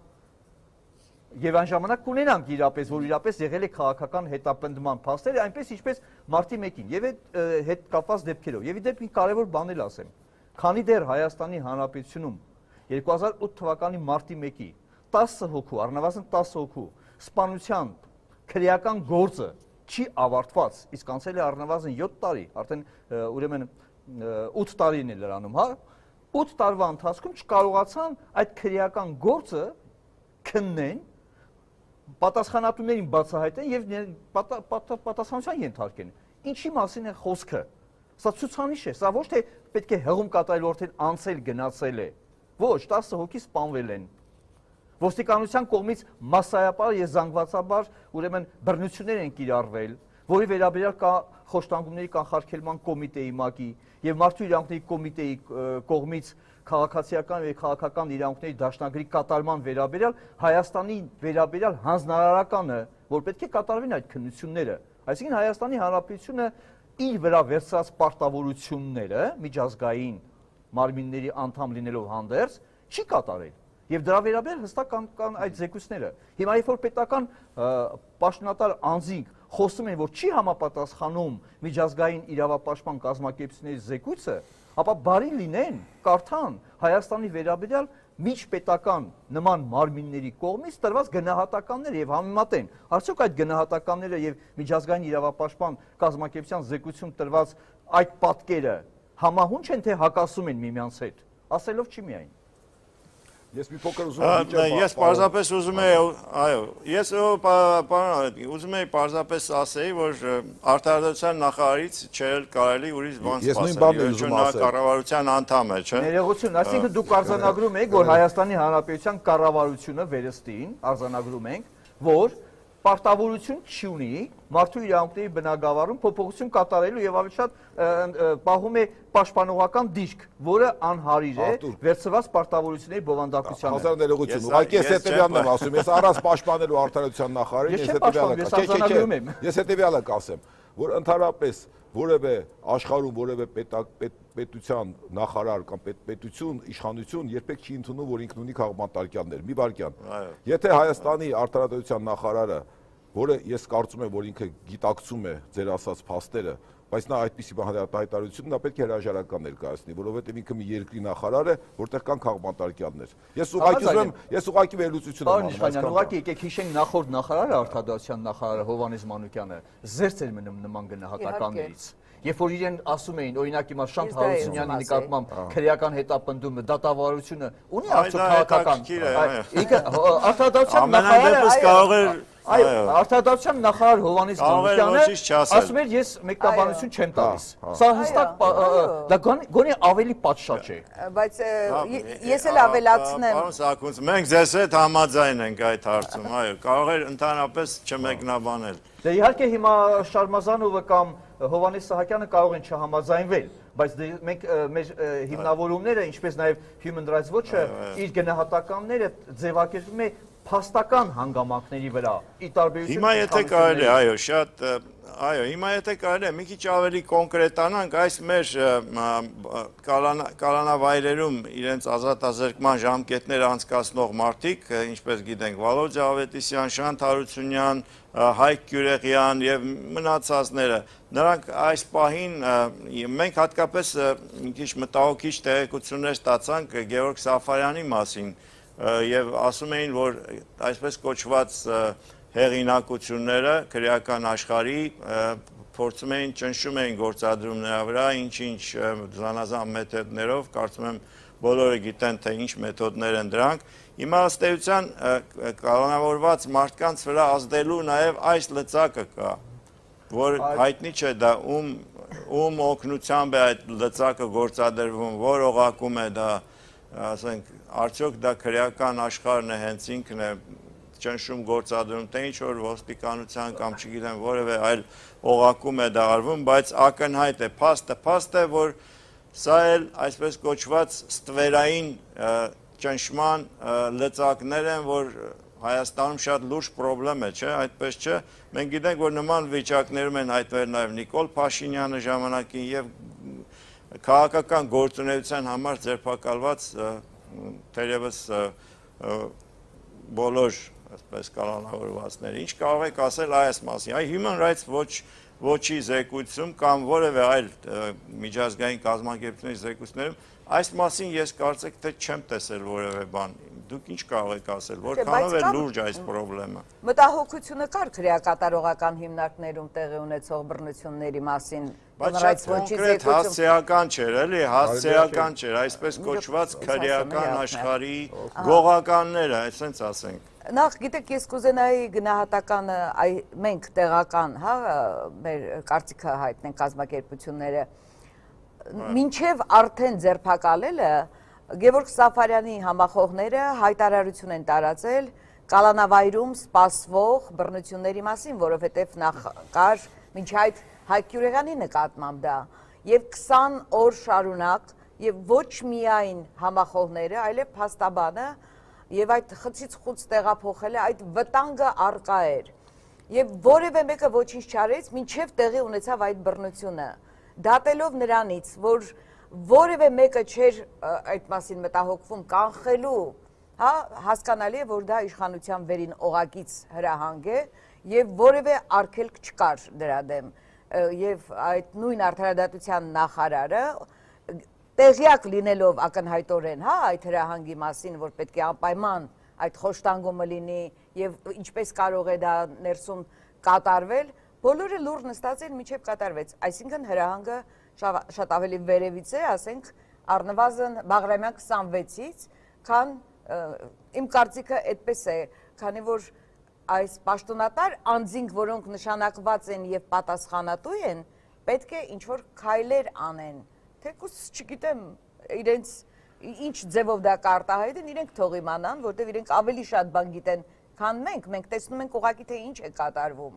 եւ այն ժամանակ կունենանք իրապես, որ իրապես եղել է քաղաքական հետապնդման փաստերը, այնպես ինչպես մարտի մեկին եւ այդ հետ կապված դեպքերով։ Եվ ի դեպ մի կարևոր բան էլ ասեմ։ Քանի դեռ Հայաստանի Հանրապետությունում երկու հազար ութ թվականի մարտի մեկի տասը հոգու, առնվազն տասը հոգու սպանության քրեական գործը չի ավարտված, իսկ անցել է առնվազն յոթ տարի, արդեն ուրեմն ութ տարին է լրանում, հա, ութ տարվա ընթացքում չկարողացան այդ քրեական գործը քննեն, պատասխանատուներին բացահայտեն եւ պատասխանատվության ենթարկեն։ Ինչի մասին է խոսքը։ Սա ցուցանիշ է, սա ոչ թե պետք է հղում կատարել, որտեղ անցել գնացել է։ Ոչ, տասը հոգի սպանվել են։ Ոստիկանության կողմից մասսայապար եւ զանգվածաբար ուրեմն բռնություններ են կիրառվել, որի վերաբերյալ կա խոշտանգումների կանխարգելման կոմիտեի ՄԱԿ-ի եւ մարդու իրավունքների կոմիտեի կողմից քաղաքացիական եւ քաղաքական իրավունքների դաշնագրի կատարման վերաբերյալ Հայաստանի վերաբերյալ հանձնարարականը, որ պետք է կատարվեն այդ քննությունները, այսինքն Հայաստանի Հանրապետությունը իր վրա վերցրած պարտավորությունները միջազգային մարմինների անդամ լինելով հանդերձ չի կատարել։ Եվ դրա վերաբերյալ հստակ կան այդ զեկույցները։ Հիմա երբ որ պետական պաշտոնատար անձինք խոսում են, որ չի համապատասխանում միջազգային իրավապաշտպան կազմակերպությունների զեկույցը, ապա բարի լինեն, կարդան Հայաստանի վերաբերյալ միջպետական նման մարմինների կողմից տրված գնահատականները եւ համեմատեն, արդյոք այդ գնահատականները եւ միջազգային իրավապաշտպան կազմակերպության զեկույցում տրված այդ պատկերը համահունչ են թե հակասում են միմյանց հետ, ասելով չի միայն։ Ես մի փոքր ուզում եմ Ես պարզապես ուզում եի, այո, ես ուզում եի պարզապես ասեի, որ արտարդության նախարարից չէր կարելի ուրիշ բան սպասել, որ նա կառավարության անդամ է, չէ՞։ Ներողություն, այսինքն դուք արձանագրում եք, որ Հայաստանի Հանրապետության կառավարությունը վերստին արձանագրում ենք, որ պարտավորություն չունի մարդու իրավունքների բնագավառում փոփոխություն կատարելու եւ ավելի շատ պահում է պաշտպանողական դիրք, որը անհարիր է վերցված պարտավորությունների բովանդակությանը։ Հազար ներողություն, ուղղակի ես հետեւյալն եմ ասում, ես առանց պաշտպանելու արդարության նախարարին ես հետեւյալը ես հետեւյալը կասեմ, որ ընդհանրապես որևէ աշխարհում որևէ պետության նախարար կամ պետություն, իշխանություն երբեք չի ընդունում, որ ինքն ունի քաղաքապետարյաններ։ Մի վարքյան։ Եթե Հայաստանի արտարադատության նախարարը, որը ես կարծում եմ, որ ինքը գիտակցում է ձեր ասած փաստերը, բայց նա այդպիսի հայտարարություն նա պետք է հրաժարական ներկայացնի, որովհետև ինքը մի երկրի նախարար է, որտեղ կան քաղաքապետարյաններ։ Ես ուղղակի ուզում եմ, ես ուղղակի վերլուծություն եմ անում։ Ուղղակի եկեք հիշենք նախորդ նախարարը արտադրության նախարարը Հովհաննես Մանուկյանը զերծ էր մնում նման գնահատականներից։ Երբ որ իրեն ասում էին, օրինակ հիմա Շանթ Հարությունյանի նկատմամբ քրեական հետապնդումը, դատավարությունը ունի արդյոք քաղաքական։ Ինքը արտադրության նախարարը Այո, արտադրության նախարար Հովհաննես Մանուկյանը ասում էր ես մեկնաբանություն չեմ տալիս։ Սա հստակ դա գոնե ավելի պատշաճ է։ Բայց ես էլ ավելացնեմ։ Պարոն Սարգսյան, մենք ձեզ հետ համաձայն ենք այդ հարցում, այո, կարող էր ընդհանրապես չմեկնաբանել։ Դե իհարկե հիմա Շարմազանովը կամ Հովհաննես Սահակյանը կարող են չհամաձայնվել, բայց մենք մեր հիմնավորումները, ինչպես նաև Human Rights Watch-ը իր գնահատականները ձևակերպում է փաստական հանգամանքների վրա ի տարբերություն Հիմա եթե կարելի, այո, շատ այո, հիմա եթե կարելի է մի քիչ ավելի կոնկրետանանք այս մեր կալանավայրերում իրենց ազատազրկման ժամկետները անցկացնող մարդիկ, ինչպես գիտենք, Վալոդյա Ավետիսյան, Շանթ Հարությունյան, Հայկ Գյուրեղյան եւ մնացածները, նրանք այս պահին մենք հատկապես մի քիչ մտահոգիչ տեղեկություններ ստացանք Գեորգ Սաֆարյանի մասին եւ ասում էին, որ այսպես կոչված հեղինակությունները քրեական աշխարհի փորձում էին ճնշում էին գործադրում նրա վրա, ինչ-ինչ զանազան մեթոդներով, կարծում եմ բոլորը գիտեն, թե ինչ մեթոդներ են դրանք։ Հիմա ըստ էության կալանավորված մարդկանց վրա ազդելու նաեւ այս լծակը կա, որ հայտնի չէ դա ում ում օգնությամբ է այդ լծակը գործադրվում, որ օղակում է դա, ասենք, արդյոք դա քրեական աշխարհն է, հենց ինքն է ճնշում գործադրում, թե ինչ որ ոստիկանության կամ չգիտեմ որևէ այլ օղակում է դա արվում, բայց ակնհայտ է, փաստը փաստ է, որ սա էլ այսպես կոչված ստվերային ճնշման լծակներ են, որ Հայաստանում շատ լուրջ խնդրեմ է, չէ, այդպես չէ։ Մենք գիտենք, որ նման վիճակներում են հայտնվել նաև Նիկոլ Փաշինյանը ժամանակին եւ քաղաքական գործունեության համար ձերբակալված թերևս բոլոր այսպես կալանավորվածները։ Ինչ կարող եք ասել այս մասին։ Այ Human Rights Watch Watch-ի զեկույցում կամ որևէ այլ միջազգային կազմակերպությունների զեկույցներում այս մասին ես կարծեք թե չեմ տեսել որևէ բան։ Դուք ինչ կարող եք ասել, որքանով է լուրջ այս խնդրեմը։ Մտահոգությունը կար քրեակատարողական հիմնարկներում տեղի ունեցող բռնությունների մասին։ Բայց շատ կոնկրետ հասցեական չէր, էլի, հասցեական չէր, այսպես կոչված քրեական աշխարհի գողականները, այսպես ասենք։ Նախ գիտեք, ես կուզենայի գնահատականը մենք տեղական, հա, մեր կարծիքը հայտնենք կազմակերպությունները, մինչև արդեն ձերբակալելը Գևորգ Սաֆարյանի համախոհները հայտարարություն են տարածել կալանավայրում սպասվող բռնությունների մասին, որովհետև նախ կար մինչ այդ Հայկ Գյուրեղյանի նկատմամբ դա եւ քսան օր շարունակ եւ ոչ միայն համախոհները, այլև փաստաբանը եւ այդ խցից խուց տեղափոխելը այդ վտանգը արկա էր եւ որևէ մեկը ոչինչ չարեց մինչեւ տեղի ունեցավ այդ բռնությունը դատելով նրանից որ որևէ մեկը չէր այդ մասին մտահոգվում կանխելու, հա, հասկանալի է, որ դա իշխանության վերին օղակից հրահանգ է եւ որևէ արգելք չկար դրա դեմ եւ այդ նույն արդարադատության նախարարը տեղյակ լինելով ակնհայտորեն, հա, այդ հրահանգի մասին, որ պետք է անպայման այդ խոշտանգումը լինի եւ ինչպես կարող է դա ներսում կատարվել, բոլորը լուր նստած են մինչեւ կատարվեց, այսինքն հրահանգը շատ ավելի վերևից է, ասենք առնվազն Բաղրամյան քսանվեցից, քան իմ կարծիքը այդպես է, քանի որ այս պաշտոնատար անձինք, որոնք նշանակված են եւ պատասխանատու են, պետք է ինչ-որ քայլեր անեն, թեկուզ չգիտեմ իրենց ինչ ձևով դա կարտահայտեն, իրենք թող իմանան, որտեղ իրենք ավելի շատ բան գիտեն, քան մենք, մենք տեսնում ենք ուղղակի թե ինչ է կատարվում,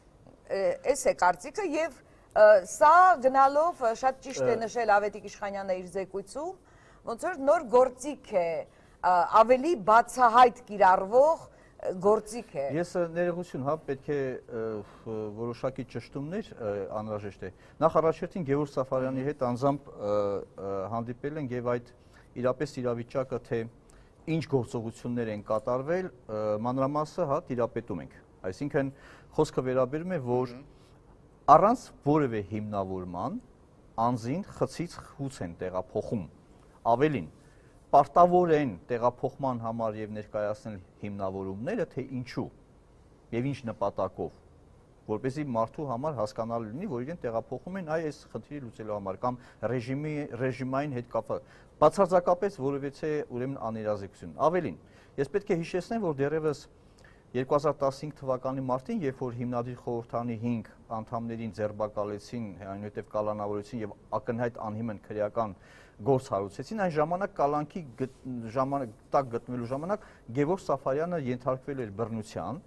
այս է կարծիքը եւ սա գնալով շատ ճիշտ է նշել Ավետիք Իշխանյանը իր զեկույցում, ոնց որ նոր գործիք է, ավելի բացահայտ կիրառվող գործիք է։ Ես ներողություն, հա, պետք է որոշակի ճշտումներ անհրաժեշտ է։ Նախ առաջերտին Գևորգ Սաֆարյանի հետ անձամբ հանդիպել են եւ այդ իրապես իրավիճակը թե ինչ գործողություններ են կատարվել, մանրամասը հա տիրապետում ենք։ Այսինքն խոսքը վերաբերում է, որ առանց որևէ հիմնավորման անձին խցից խուց են տեղափոխում, ավելին պարտավոր են տեղափոխման համար եւ ներկայացնել հիմնավորումները, թե ինչու եւ ինչ նպատակով, որպեսզի մարդու համար հասկանալի լինի, որ իրեն տեղափոխում են այ այս խնդիրը լուծելու համար կամ ռեժիմի ռեժիմային հետ կապված, բացարձակապես որևէ ուրեմն աներազեկություն։ Ավելին, ես պետք է հիշեցնեմ, որ դեռևս երկու հազար տասնհինգ թվականի մարտին, երբ որ հիմնադիր խորհրդանի հինգ անդամներին ձերբակալեցին, այնուհետև կալանավորեցին եւ ակնհայտ անհիմն քրեական գործ հարուցեցին, այն ժամանակ կալանքի ժամանակ տակ գտնվելու ժամանակ Գևորգ Սաֆարյանը ենթարկվել էր բռնության,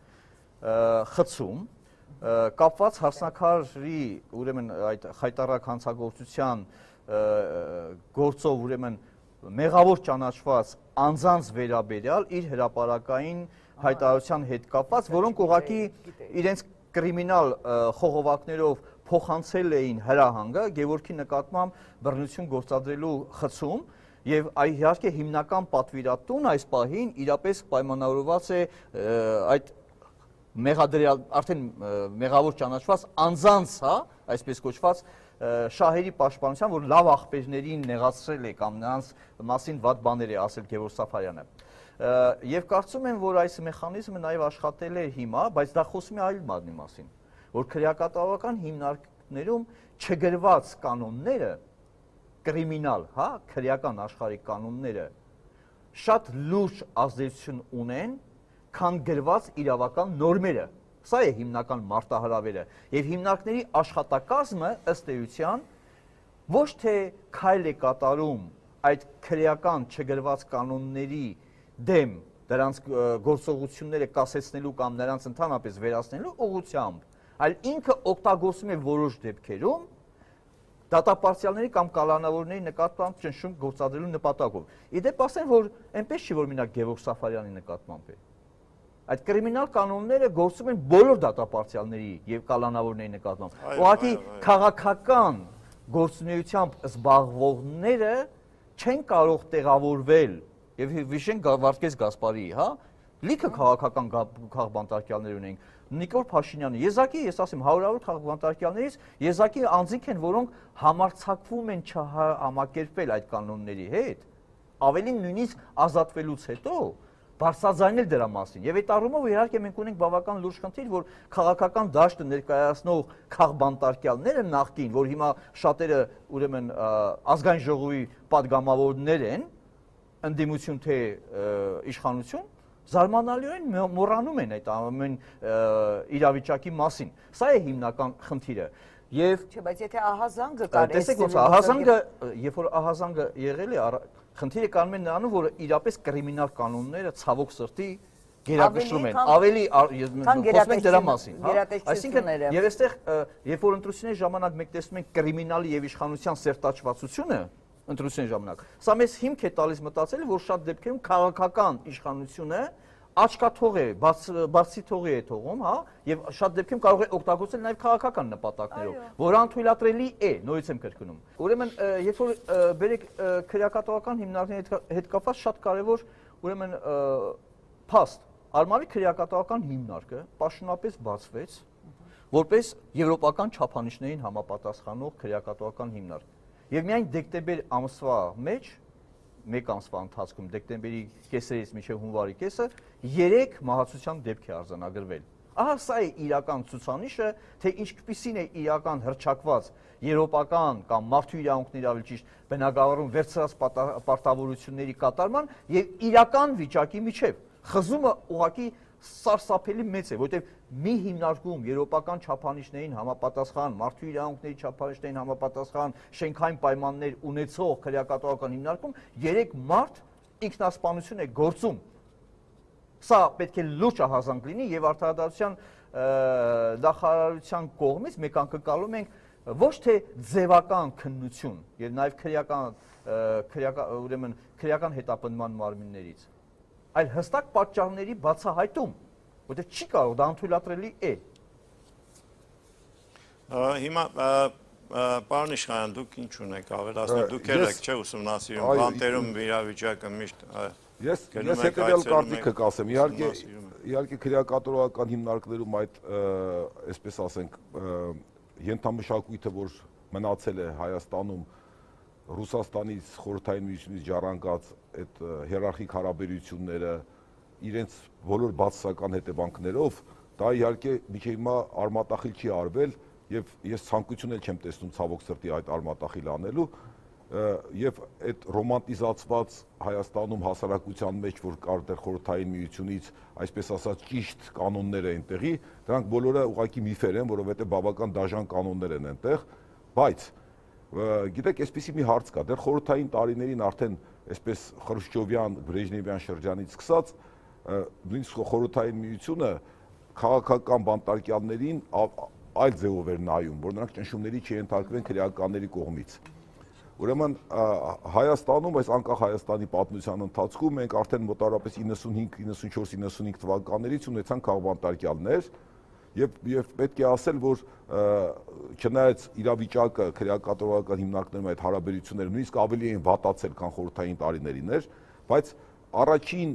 խցում, կապված Հարսնաքարի ուրեմն այդ խայտառակ հանցագործության գործով ուրեմն մեղավոր ճանաչված անձանց վերաբերյալ իր հրապարակային հայտարարության հետ կապված, որոնք ուղղակի իրենց կրիմինալ խողովակներով փոխանցել էին հրահանգը Գևորգի նկատմամբ բռնություն գործադրելու խցում եւ այ իհարկե հիմնական պատվիրատուն այս պահին իրապես պայմանավորված է այդ մեղադրյալ արդեն մեղավոր ճանաչված անձանց, հա, այսպես կոչված շահերի պաշտպանության, որ լավ աղբերներին նեղացրել է կամ նրանց մասին վատ բաներ է ասել Գևորգ Սաֆարյանը։ Եվ կարծում եմ, որ այս մեխանիզմը նաև աշխատել է հիմա, բայց դա խոսում է այլ բանի մասին, որ քրեակատարողական հիմնարկներում չգրված կանոնները, կրիմինալ, հա, քրեական աշխարհի կանոնները շատ լուրջ ազդեցություն ունեն, քան գրված իրավական նորմերը։ Սա է հիմնական մարտահրավերը եւ հիմնարկների աշխատակազմը ըստ էության ոչ թե քայլ է կատարում այդ քրեական չգրված կանոնների դեմ դրանց գործողությունները կասեցնելու կամ նրանց ընդհանրապես վերացնելու ուղղությամբ, այլ ինքը օգտագործում է որոշ դեպքերում դատապարտյալների կամ կալանավորների նկատմամբ ճնշում գործադրելու նպատակով։ Իդեպ ասեմ, որ այնպես չի, որ մենակ Գևորգ Սաֆարյանի նկատմամբ է։ Այդ կրիմինալ կանոնները գործում են բոլոր դատապարտյալների եւ կալանավորների նկատմամբ։ Ուղղակի քաղաքական գործունեությամբ զբաղվողները չեն կարող տեղավորվել եւ վիշեն Վարդգես Գասպարի, հա, լիքը քաղաքական քաղբանտարկյալներ ունենք։ Նիկոլ Փաշինյանը, Եզակի, ես ասեմ, հարյուրավոր քաղբանտարկյալներից Եզակի անձինք են, որոնք համարձակվում են չհամակերպել այդ կանոնների հետ, ավելին նույնիսկ ազատվելուց հետո բարձրաձայնել դրա մասին։ Եվ այդ առումով իհարկե մենք ունենք բավական լուրջ խնդիր, որ քաղաքական դաշտը ներկայացնող քաղբանտարկյալները նախկին, որ հիմա շատերը ուրեմն ազգային ժողովի падգամավորներ են, ընդդիմություն թե իշխանություն, զարմանալիորեն մոռանում են այդ ամեն իրավիճակի մասին։ Սա է հիմնական խնդիրը։ Եվ չէ, բայց եթե ահազանգը կար, տեսեք ոնց ահազանգը, երբ որ ահազանգը եղել է, խնդիրը կանում է նրանում, որ իրապես կրիմինալ կանոնները ցավոք սրտի գերակշռում են, ավելի խոսում ենք դրա մասին, հա։ Այսինքն եւ այստեղ երբ որ ընտրությունների ժամանակ մենք տեսնում ենք կրիմինալի եւ իշխանության սերտաճվածությունը, ընտրությունների ժամանակ, սա մեզ հիմք է տալիս մտածել, որ շատ դեպքերում քաղաքական իշխանությունը աչքաթող է, բարձի թողի է թողում, հա, եւ շատ դեպքերում կարող է օգտագործել նաեւ քաղաքական նպատակներով, որ անթույլատրելի է, նորից եմ կրկնում։ Ուրեմն, երբ որ բերեք քրեակատարական հիմնարկների հետ կապված շատ կարեւոր ուրեմն փաստ, Արմավի քրեակատարական հիմնարկը պաշտոնապես բացվեց որպես եվրոպական չափանիշներին համապատասխանող քրեակատարական հիմնարկ։ Եվ միայն դեկտեմբեր ամսվա մեջ, մեկ ամսվա ընթացքում դեկտեմբերի կեսերից մինչև հունվարի կեսը երեք մահացության դեպք է արձանագրվել։ Ահա սա է իրական ցուցանիշը, թե ինչպիսին է իրական հռչակված եվրոպական կամ մարդու իրավունքների ավելի ճիշտ բնագավառում վերցրած պարտավորությունների կատարման եւ իրական վիճակի միջև։ Խզումը ուղղակի սարսափելի մեծ է, որտեղ մի հիմնարկում եվրոպական չափանիշներին համապատասխան, մարդու իրավունքների չափանիշներին համապատասխան, շենքային պայմաններ ունեցող քրեակատարական հիմնարկում երեք մարդ ինքնասպանություն է գործում։ Սա պետք է լուրջ ահազանգ լինի եւ արդարադատության նախարարության կողմից մենք անկկալում ենք ոչ թե ձևական քննություն եւ նաեւ քրեական քրեական ուրեմն քրեական հետապնդման մարմիններից, այլ հստակ պատճառների բացահայտում, որտեղ չի կարող դա անթույլատրելի է։ Հիմա պարոն Իշխանյան, դուք ինչ ունեք ավելացնել, դուք եք չէ ուսումնասիրում, բանտերում իրավիճակը միշտ Ես ես հետեւյալ կարծիքը կասեմ, իհարկե իհարկե քրեակատարական հիմնարկներում այդ այսպես ասենք ենթամշակույթը, որ մնացել է Հայաստանում Ռուսաստանից, Խորհրդային Միությունից ժառանգած այդ հիերարխիկ հարաբերությունները իրենց բոլոր բացասական հետևանքներով, դա իհարկե միջև հիմա արմատախիլ չի արվել եւ ես ցանկություն էլ չեմ տեսնում ցավոք սրտի այդ արմատախիլ անելու եւ այդ ռոմանտիզացված Հայաստանում հասարակության մեջ, որ կար դեռ Խորհրդային Միությունից, այսպես ասած ճիշտ կանոններ են տեղի, դրանք բոլորը ուղղակի միֆեր են, որովհետեւ բավական դաժան կանոններ են այնտեղ, բայց գիտեք, այսպեսի մի հարց կա, դեռ խորհրդային տարիներին արդեն այսպես Խրուշչովյան, Բրեժնևյան շրջանից սկսած, նույնիսկ Խորհրդային Միությունը քաղաքական բանտարկյալներին այլ ձևով էր նայում, որ նրանք ճնշումների չենթարկվեն քրեականների կողմից։ Ուրեմն Հայաստանում, այս անկախ Հայաստանի պատմության ընթացքում մենք արդեն մոտավորապես իննսունհինգ իննսունչորս իննսունհինգ թվականներից ունեցանք քաղաքբանտարկյալներ եւ եւ պետք է ասել, որ չնայած իրավիճակը քրեակատարական հիմնարկներում այդ հարաբերությունները նույնիսկ ավելի են վատացել, քան խորհրդային տարիներին էր, բայց առաջին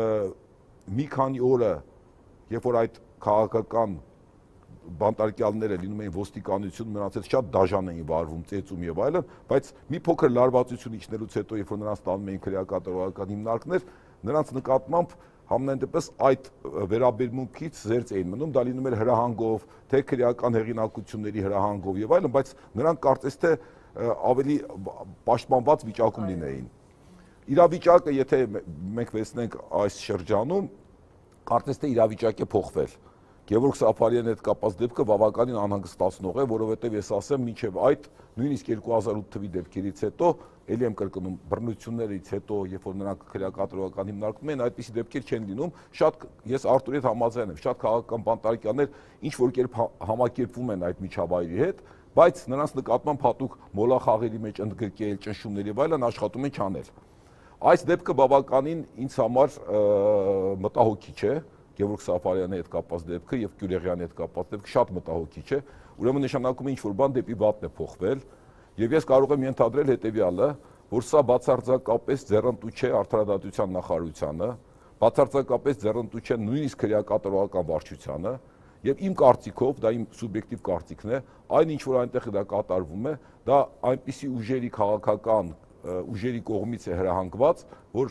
մի քանի օրը, երբ որ այդ քաղաքական բանտարկյալները լինում էին ոստիկանություն, նրանց հետ շատ դաժան էին վարվում, ծեծում եւ այլն, բայց մի փոքր լարվածություն իջնելուց հետո, երբ որ նրանց տանում էին քրեակատարական հիմնարկներ, նրանց նկատմամբ համենայն դեպս այդ վերաբերմունքից զերծ էին մնում, դա լինում էր հրահանգով, թե քրեական հեղինակությունների հրահանգով եւ այլն, բայց նրանք կարծես թե ավելի պաշտպանված վիճակում լինեին։ Իրավիճակը, եթե մենք վերցնենք այս շրջանում, կարծես թե իրավիճակ է փոխվել։ Գևորգ Սաֆարյանի հետ կապված դեպքը բավականին անհանգստացնող է, որովհետև ես ասեմ, մինչև այդ նույնիսկ երկու հազար ութ թվականի դեպքերից հետո, ելի եմ կրկնում, բռնություններից հետո, երբ որ նրանք քրեակատարական հիմնարկում են, այդպիսի դեպքեր չեն լինում, շատ ես Արտուրի հետ համաձայն եմ, շատ քաղաքական բանտարկյալներ ինչ որ կերպ համակերպվում են այդ միջավայրի հետ, բայց նրանց նկատմամբ հատուկ մոլախաղերի մեջ ընդգրկել, ճնշումներ եւ այլն աշխատում են չանել։ Այս դեպքը բավականին ինձ համար մտահոգիչ է, Գևորգ Սաֆարյանի հետ կապված դեպքը եւ Գյուրեղյանի հետ կապված դեպքը շատ մտահոգիչ է, ուրեմն նշանակում է ինչ որ բան դեպի վատն է փոխվել եւ ես կարող եմ ենթադրել հետեւյալը, որ սա բացարձակապես ձեռնտու չէ արդարադատության նախարարությանը, բացարձակապես ձեռնտու չէ նույնիսկ քրեակատարական վարչությանը եւ իմ կարծիքով, դա իմ սուբյեկտիվ կարծիքն է, այն ինչ որ այնտեղ դա կատարվում է, դա այնպիսի ուժերի քաղաքական ուժերի կողմից է հրահանգված, որ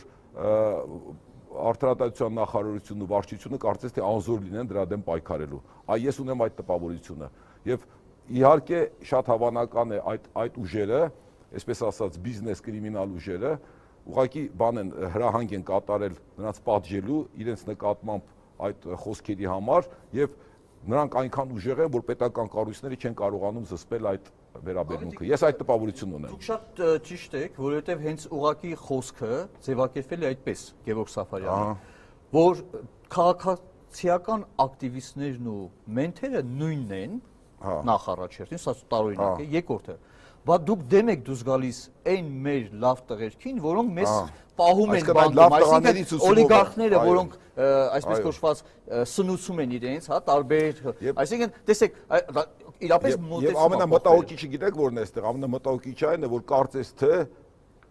արդարադատության նախարարությունն ու վարչությունը կարծես թե անզոր լինեն դրա դեմ պայքարելու։ Այ ես ունեմ այդ տպավորությունը եւ իհարկե շատ հավանական է այդ այդ ուժերը, այսպես ասած բիզնես կրիմինալ ուժերը, ուղղակի բան են հրահանգ են կատարել նրանց պատժելու իրենց նկատմամբ այդ խոսքերի համար եւ նրանք այնքան ուժեղ են, որ պետական կառույցները չեն կարողանում զսպել այդ վերաբերմունքը։ Ես այդ տպավորությունն ունեմ։ Դուք շատ ճիշտ եք, որովհետև հենց ուղղակի խոսքը ձևակերպվել է այդպես Գևորգ Սաֆարյանը, որ քաղաքացիական ակտիվիստներն ու մենթերը նույնն են, նախ առաջերտին, սա տարօրինակ է, երկրորդը, բայց դուք դեմ եք դուրս գալիս այն մեր լավ տղերքին, որոնք մեզ պահում են բանկում, այսինքն օլիգարխները, որոնք այսպես կոչված սնուցում են իրենց, հա, տարբեր, այսինքն տեսեք, իրապես մոտեցում։ Եվ ամենամտահոգիչը գիտեք որն է այստեղ, ամենամտահոգիչը այն է, որ կարծես թե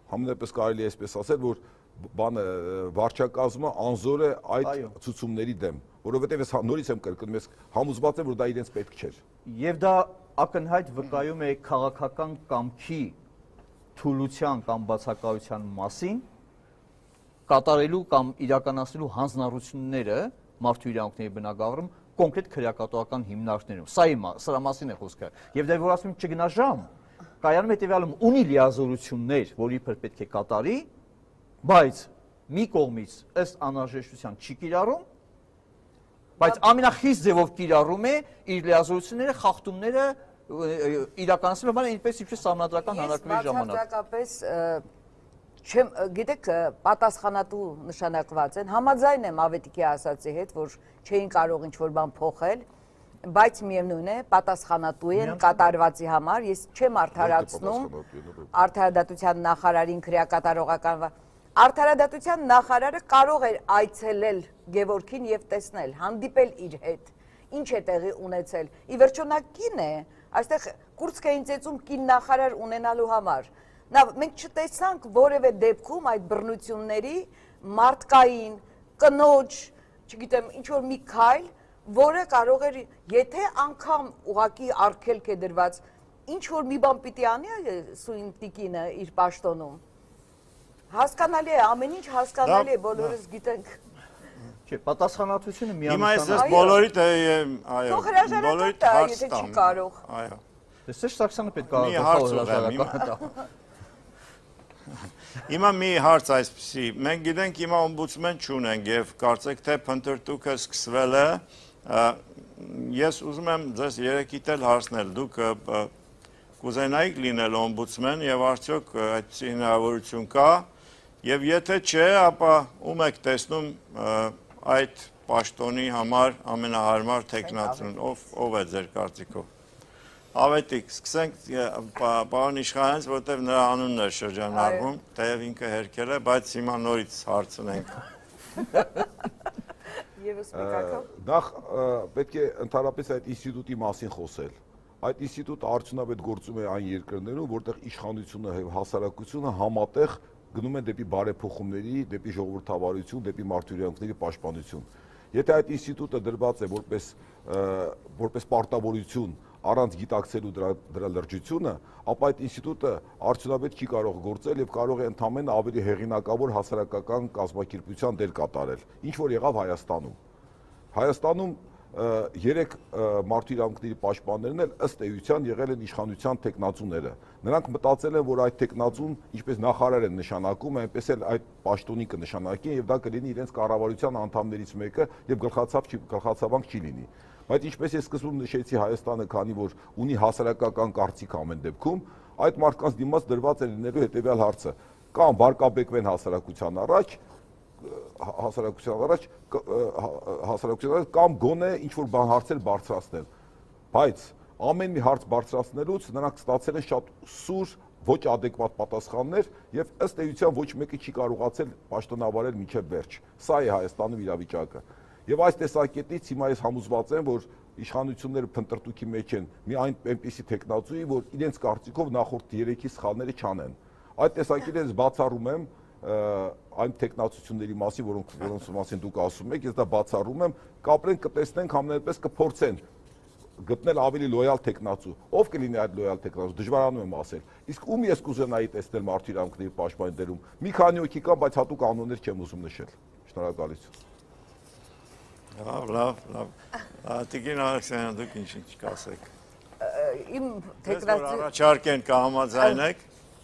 համենայնպես կարելի է այսպես ասել, որ բանը վարչակազմը անզոր է այդ ցուցումների դեմ, որովհետև ես նորից եմ կրկնում, ես համոզված եմ, որ դա իրենց պետք չէր։ Եվ դա ակնհայտ վկայում է քաղաքական կամքի թուլության կամ բացակայության մասին, կատարելու կամ իրականացնելու հանձնառությունները մարդու իրավունքների բնագավառում կոնկրետ քրեակատողական հիմնարկներում։ Սա իմ սրա մասին է խոսքը։ Եվ դեռ որ ասում եմ չգնա ժամ, կայանում հետևյալում ունի լիազորություններ, որ իբր պետք է կատարի, բայց մի կողմից ըստ անհրաժեշտության չի կիրառում, բայց ամենախիստ ձևով կիրառում է իր լիազորությունները, խախտումները իրականացնելու բանը ինչպես ինչպես սահմանադրական հանրակրվեի ժամանակ։ Ես բացարձակապես չեմ, գիտեք, պատասխանատու նշանակված են, համաձայն եմ Ավետիքի ասացի հետ, որ չէին կարող ինչ-որ բան փոխել, բայց միևնույն է, պատասխանատու են կատարվածի համար, ես չեմ արդարացնում արդարադատության նախարարին քրեակատարողական, արդարադատության նախարարը կարող էր այցելել Գևորգին եւ տեսնել, հանդիպել իր հետ, ինչ է տեղի ունեցել, ի վերջո նա կին է, այստեղ կուրծք էին ծեծում կին նախարար ունենալու համար։ Նա մենք չտեսանք որևէ դեպքում այդ բռնությունների մարդկային, կնոջ, չգիտեմ, ինչ որ մի քայլ, որը կարող էր, եթե անգամ ուղակի արգելք է դրված, ինչ որ մի բան պիտի անի Սույն տիկինը իր պաշտոնում։ Հասկանալի է, ամեն ինչ հասկանալի է, բոլորս գիտենք։ Չէ, պատասխանատվությունը Հիմա ես միանշանակ։ բոլորիդ է, այո, Թող հրաժարական տա, եթե չի կարող։ Այո։ Տեսեք, Սարգսյանը պետք է Մի հարց հրաժարական ուղղեմ, տա։ Հիմա մի հարց այսպեսի, մենք գիտենք հիմա օմբուդսմեն չունենք եւ կարծեք թե փնտրտուքը սկսվել է, ես ուզում եմ ձեզ երեքիդ էլ հարցնել, դուք կուզենայիք լինել օմբուդսմեն եւ արդյոք այդ հնարավորություն կա եւ եթե չէ, ապա ում եք տեսնում այդ պաշտոնի համար ամենահարմար տեխնացուն, ով ով է ձեր կարծիքով։ Ավետիք, սկսենք պարոն Իշխանյանից, որտեղ նրա անունն է շրջանառվում, թեև ինքը հերքել է, բայց հիմա նորից հարցնենք։ Եվս մեկ անգամ։ Նախ պետք է ընդհանրապես այդ ինստիտուտի մասին խոսել։ Այդ ինստիտուտը արդյունավետ գործում է այն երկրներում, որտեղ իշխանությունը եւ հասարակությունը համատեղ գնում են դեպի բարեփոխումների, դեպի ժողովրդավարություն, դեպի մարդու իրավունքների պաշտպանություն։ Եթե այդ ինստիտուտը դրված է որպես որպես պարտավորություն առանց գիտակցելու դրա դրա լրջությունը, ապա այդ ինստիտուտը արդյունավետ չի կարող գործել եւ կարող է ընդամենը ավելի հեղինակավոր հասարակական կազմակերպության դեր կատարել, ինչ որ եղավ Հայաստանում։ Հայաստանում երեք մարդու իրավունքների պաշտպաններն էլ ըստ էության եղել են իշխանության տեխնացուները։ Նրանք մտածել են, որ այդ տեխնացուն ինչպես նախարար են նշանակում, այնպես էլ այդ պաշտոնի կնշանակեն եւ դա կլինի իրենց կառավարության անդամներից մեկը եւ գլխացավ չի գլխացավանք չի լինի։ Բայց ինչպես ես սկզբում նշեցի, Հայաստանը, քանի որ ունի հասարակական կարծիք ամեն դեպքում, այդ մարդկանց դիմաց դրված է լինելու հետեւյալ հարցը. կամ վարկաբեկվեն հասարակության առաջ, հասարակության առաջ, հասարակության առաջ կամ գոնե ինչ որ բան հարցեր բարձրացնել։ Բայց ամեն մի հարց բարձրացնելուց նրանք ստացել են շատ սուր, ոչ adekvat պատասխաններ եւ ըստ էության ոչ մեկը չի կարողացել պաշտոնավարել մինչեւ վերջ։ Սա է Հայաստանում իրավիճակը։ Եվ այս տեսակետից հիմա ես համոզված եմ, որ իշխանությունները փնտրտուքի մեջ են մի այնպիսի տեխնացուի, որ իրենց կարծիքով նախորդ երեքի սխալները չանեն։ Այդ տեսակետից բացառում եմ այն տեխնացությունների մասին, որոնք որոնց մասին դուք ասում եք, ես դա բացառում եմ, կապրեն, կտեսնենք, համենայնպես կփորձեն գտնել ավելի լոյալ տեխնացու։ Ով կլինի այդ լոյալ տեխնացու, դժվարանում եմ ասել։ Իսկ ում ես կուզենայի տեսնել մարդու իրավունքների պաշտպանի դերում։ Մի քանի հոգի կան, բայց հատուկ անուններ չեմ ուզում նշել։ Շնորհակալություն։ Լավ, լավ, լավ։ Տիկին Ալեքսանդրյան, դուք ինչ-ինչ կասեք։ Իմ տեխնացու առաջարկեն կհամաձայնեք։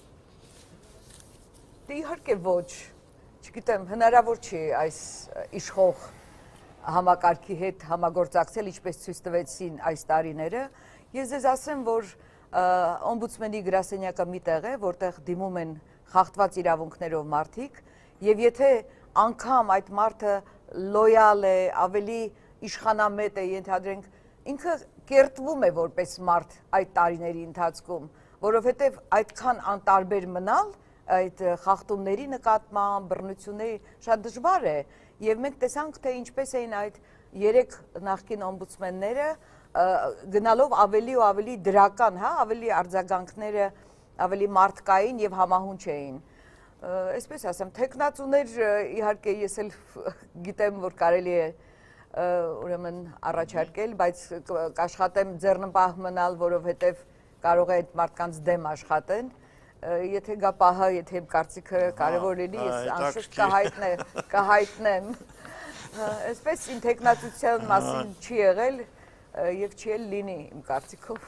Դե իհարկե ոչ, չգիտեմ, հնարավոր չի այս իշխող համակարգի հետ համագործակցել, ինչպես ցույց տվեցին այս տարիները։ Ես ձեզ ասեմ, որ օմբուդսմենի գրասենյակը մի տեղ է, որտեղ դիմում են խախտված իրավունքներով մարդիկ, եւ եթե անգամ այդ մարդը լոյալ է, ավելի իշխանամետ է, ենթադրենք, ինքը կերտվում է որպես մարդ այդ տարիների ընթացքում, որովհետեւ այդքան անտարբեր մնալ այդ խախտումների նկատմամբ, բռնությունների շատ դժվար է եւ մենք տեսանք թե ինչպես էին այդ երեք նախկին օմբուդսմենները գնալով ավելի ու ավելի դրական, հա, ավելի արձագանքները ավելի մարդկային եւ համահունչ էին։ Այսպես ասեմ, տեխնացուներ իհարկե ես էլ գիտեմ, որ կարելի է ուրեմն առաջարկել, բայց կաշխատեմ ձեռնպահ մնալ, որովհետև կարող է այդ մարդկանց դեմ աշխատեն։ Եթե գա պահը, եթե իմ կարծիքը կարևոր լինի, ես անշուշտ կհայտնեմ։ Այսպես իմ տեխնացության մասին չի եղել եւ չի էլ լինի իմ կարծիքով։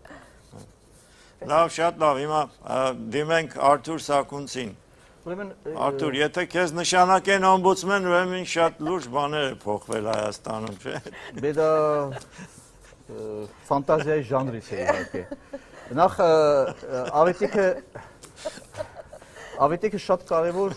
Լավ, շատ լավ, հիմա դիմենք Արթուր Սակունցին։ Արթուր, եթե քեզ նշանակեն օմբուդսմեն, ուրեմն շատ լուրջ բաներ է փոխվել Հայաստանում, չէ՞։ Դե դա ֆանտազիայի ժանրից է իհարկե։ Նախ Ավետիքը Ավետիքը շատ կարևոր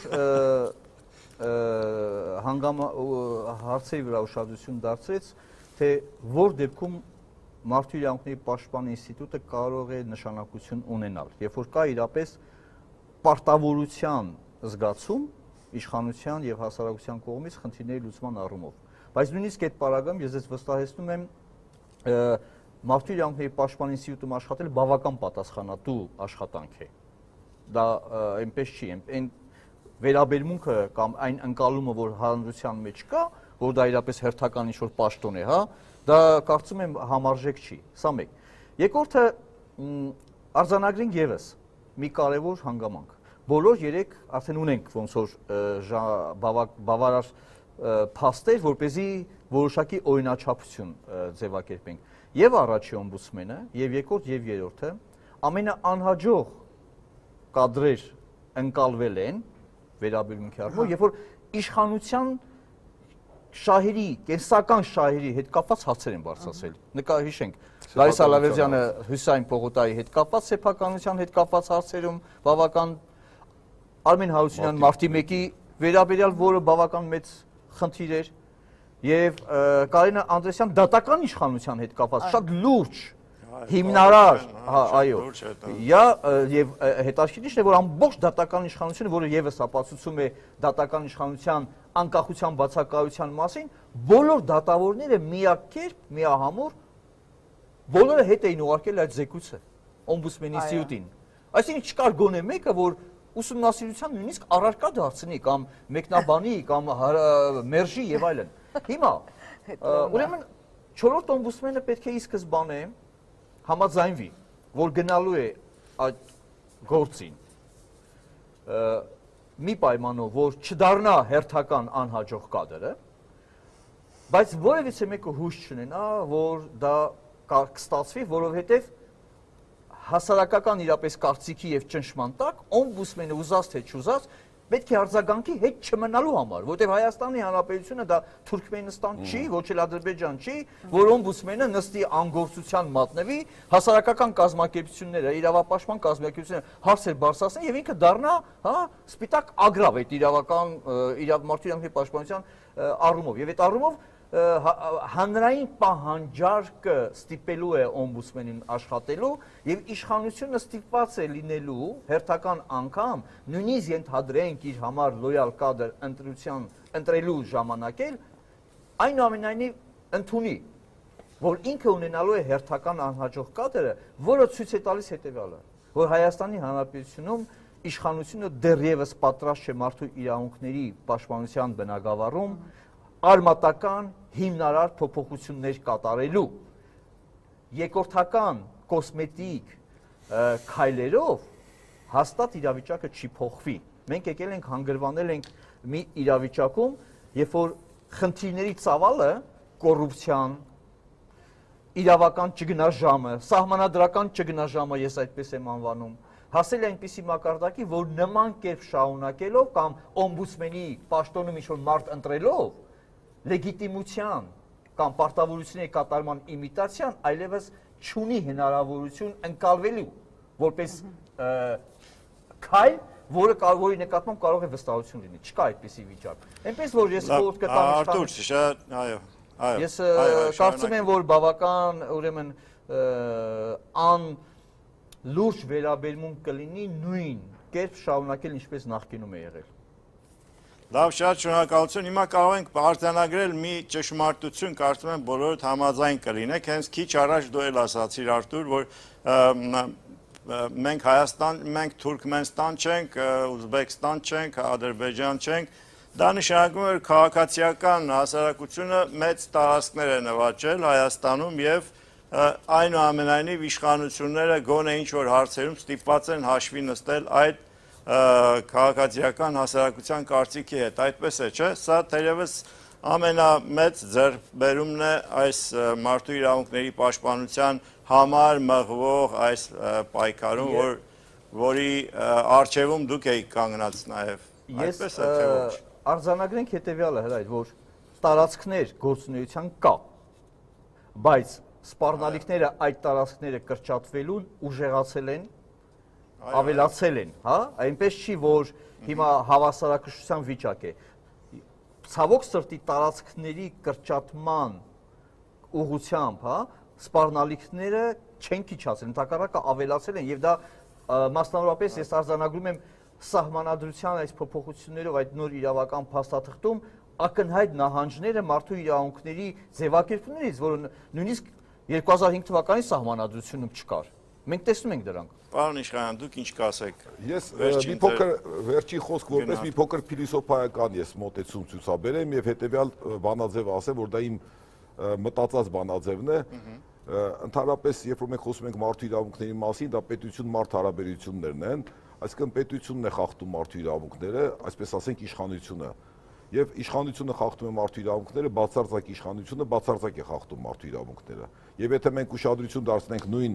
հանգամ հարցերի վրա ուշադրություն դարձրեց, թե որ դեպքում Մարդու իրավունքների պաշտպան ինստիտուտը կարող է նշանակություն ունենալ, երբ որ կա իրապես պարտավորության զգացում իշխանության եւ հասարակության կողմից խնդիրների լուծման առումով։ Բայց նույնիսկ այդ պարագայում ես ձեզ վստահեցնում եմ Մարդու իրավունքների պաշտպան ինստիտուտում աշխատել բավական պատասխանատու աշխատանք է։ Դա այնպես չի, այն վերաբերմունքը կամ այն ընկալումը, որ հանրության մեջ կա, որ դա իրապես հերթական ինչ-որ պաշտոն է, հա, դա կարծում եմ համարժեք չի, սա մեկ։ Երկրորդը արձանագրենք եւս մի կարևոր հանգամանք։ Բոլոր երեք արդեն ունենք ոնց որ բավարար փաստեր, որպեսզի որոշակի օրինաչափություն ձևակերպենք։ Եվ առաջի օմբուդսմենը, եւ երկրորդ եւ երրորդը ամենաանհաջող կադրեր ընկալվել են վերաբերմունքի առումով, երբ որ իշխանության շահերի, կենսական շահերի հետ կապված հարցեր են բարձրացել։ Նկար հիշենք, Լարիս Ալավերդյանը Հյուսային Պողոտայի հետ կապված սեփականության հետ կապված հարցերում բավական Արմեն Հարությունյան մարտի մեկի վերաբերյալ, որը բավական մեծ խնդիր էր, եւ Կարինա Անդրեսյան դատական իշխանության հետ կապված շատ լուրջ հիմնարար, այո, եւ հետաքրքիրն է, որ ամբողջ դատական իշխանությունը, որը եւս ապացուցում է դատական իշխանության անկախության բացակայության մասին, բոլոր դատավորները միակերպ, միահամուռ բոլորը հետ էին ուղարկել այդ զեկույցը օմբուդսմենի ինստիտուտին։ Այսինքն չկար գոնե մեկը, որ ուսումնասիրության նույնիսկ առարկա դարձնի կամ մեկնաբանի կամ մերժի եւ այլն։ Հիմա ուրեմն չորրորդ օմբուդսմենը պետք է ի սկզբանե համաձայնվի, որ գնալու է այդ գործին մի պայմանով, որ չդառնա հերթական անհաջող կադրը, բայց որևիցե մեկը հույս չունենա, որ դա կստացվի, որովհետև հասարակական իրապես կարծիքի եւ ճնշման տակ օմբուդսմենը ուզած թե չուզած պետք է արձագանքի հետ չմնալու համար, որտեղ Հայաստանի Հանրապետությունը դա Թուրքմենստան չի, ոչ էլ Ադրբեջան չի, որ օմբուդսմենը նստի անգործության մատնվի, հասարակական կազմակերպությունները, իրավապաշտպան կազմակերպությունները հարցեր բարձրացնեն եւ ինքը դառնա, հա, սպիտակ ագրավ այդ իրավական մարդու իրավունքների պաշտպանության առումով եւ այդ առումով հանրային պահանջարկը ստիպելու է օմբուդսմենին աշխատելու եւ իշխանությունը ստիպված է լինելու հերթական անգամ նույնիսկ ենթադրենք իր համար լոյալ կադր ընտրության ընտրելու ժամանակ էլ այնուամենայնիվ ընդունի, որ ինքը ունենալու է հերթական անհաջող կադրը, որը ցույց է տալիս հետեւյալը, որ Հայաստանի Հանրապետությունում իշխանությունը դեռևս պատրաստ չէ մարդու իրավունքների պաշտպանության բնագավառում արմատական հիմնարար փոփոխություններ կատարելու երկրորդական կոսմետիկ քայլերով հաստատ իրավիճակը չի փոխվի։ Մենք եկել ենք հանգրվանել ենք մի իրավիճակում, երբ որ խնդիրների ծավալը կոռուպցիան, իրավական ճգնաժամը, սահմանադրական ճգնաժամը, ես այդպես եմ անվանում, հասել է այնպիսի մակարդակի, որ նման կերպ շարունակելով կամ օմբուդսմենի պաշտոնում ինչ-որ մարդ ընտրելով լեգիտիմության կամ պարտավորությունների կատարման իմիտացիան այլևս չունի հնարավորություն ընկալվելու որպես քայլ, որը որի նկատմամբ կարող է վստահություն լինի, չկա այդպիսի վիճակ։ Այնպես որ ես խորհուրդ կտամ Արտուր, շատ, այո, այո։ Ես կարծում եմ, որ բավական ուրեմն ան լուրջ վերաբերմունք կլինի նույն կերպ շարունակել ինչպես նախկինում է եղել։ Լավ, շատ շնորհակալություն։ Հիմա կարող ենք արձանագրել մի ճշմարտություն, կարծում եմ բոլորդ համաձայն կլինեք, հենց քիչ առաջ դու էլ ասացիր Արտուր, որ մենք Հայաստան, մենք Թուրքմենստան չենք, Ուզբեկստան չենք, Ադրբեջան չենք, դա նշանակում է քաղաքացիական հասարակությունը մեծ տարածքներ է նվաճել Հայաստանում եւ այնուամենայնիվ իշխանությունները գոնե ինչ-որ հարցերում ստիպված են հաշվի նստել այդ քաղաքացիական հասարակության կարծիքի հետ, այդպես է, չէ՞, սա թերևս ամենամեծ ձեռքբերումն է այս մարդու իրավունքների պաշտպանության համար մղվող այս պայքարում, որ որի առջևում դուք եք կանգնած նաև, այդպես է թե ոչ։ Արձանագրենք հետևյալը հրայր, որ տարածքներ գործունեության կա, բայց սպառնալիքները այդ տարածքները կրճատվելուն ուժեղացել են, ավելացել են, հա, այնպես չի, որ հիմա հավասարակշռության վիճակ է։ Ցավոք սրտի տարածքների կրճատման ուղղությամբ, հա, սպառնալիքները չեն քիչացել, ընդհակառակը ավելացել են եւ դա մասնավորապես ես արձանագրում եմ սահմանադրության այս փոփոխություններով այդ նոր իրավական փաստաթղթում ակնհայտ նահանջները մարդու իրավունքների ձևակերպումներից, որը նույնիսկ երկու հազար հինգ թվականի սահմանադրությունում չկար։ Մենք տեսնում ենք դրանք։ Պարոն Իշխանյան, դուք ինչ կասեք։ Ես մի փոքր վերջին խոսք որպես մի փոքր փիլիսոփայական ես մոտեցում ցուցաբերեմ եւ հետեւյալ բանաձև ասեմ, որ դա իմ մտածած բանաձևն է։ Ընդհանրապես, երբ որ մենք խոսում ենք մարդու իրավունքների մասին, դա պետություն-մարդ հարաբերություններն են, այսինքն պետությունն է խախտում մարդու իրավունքները, այսպես ասենք իշխանությունը։ Եվ իշխանությունը խախտում է մարդու իրավունքները, բացարձակ իշխանությունը բացարձակ է խախտում մարդու իրավունքները։ Եվ եթե մենք ուշադրություն դարձնենք նույն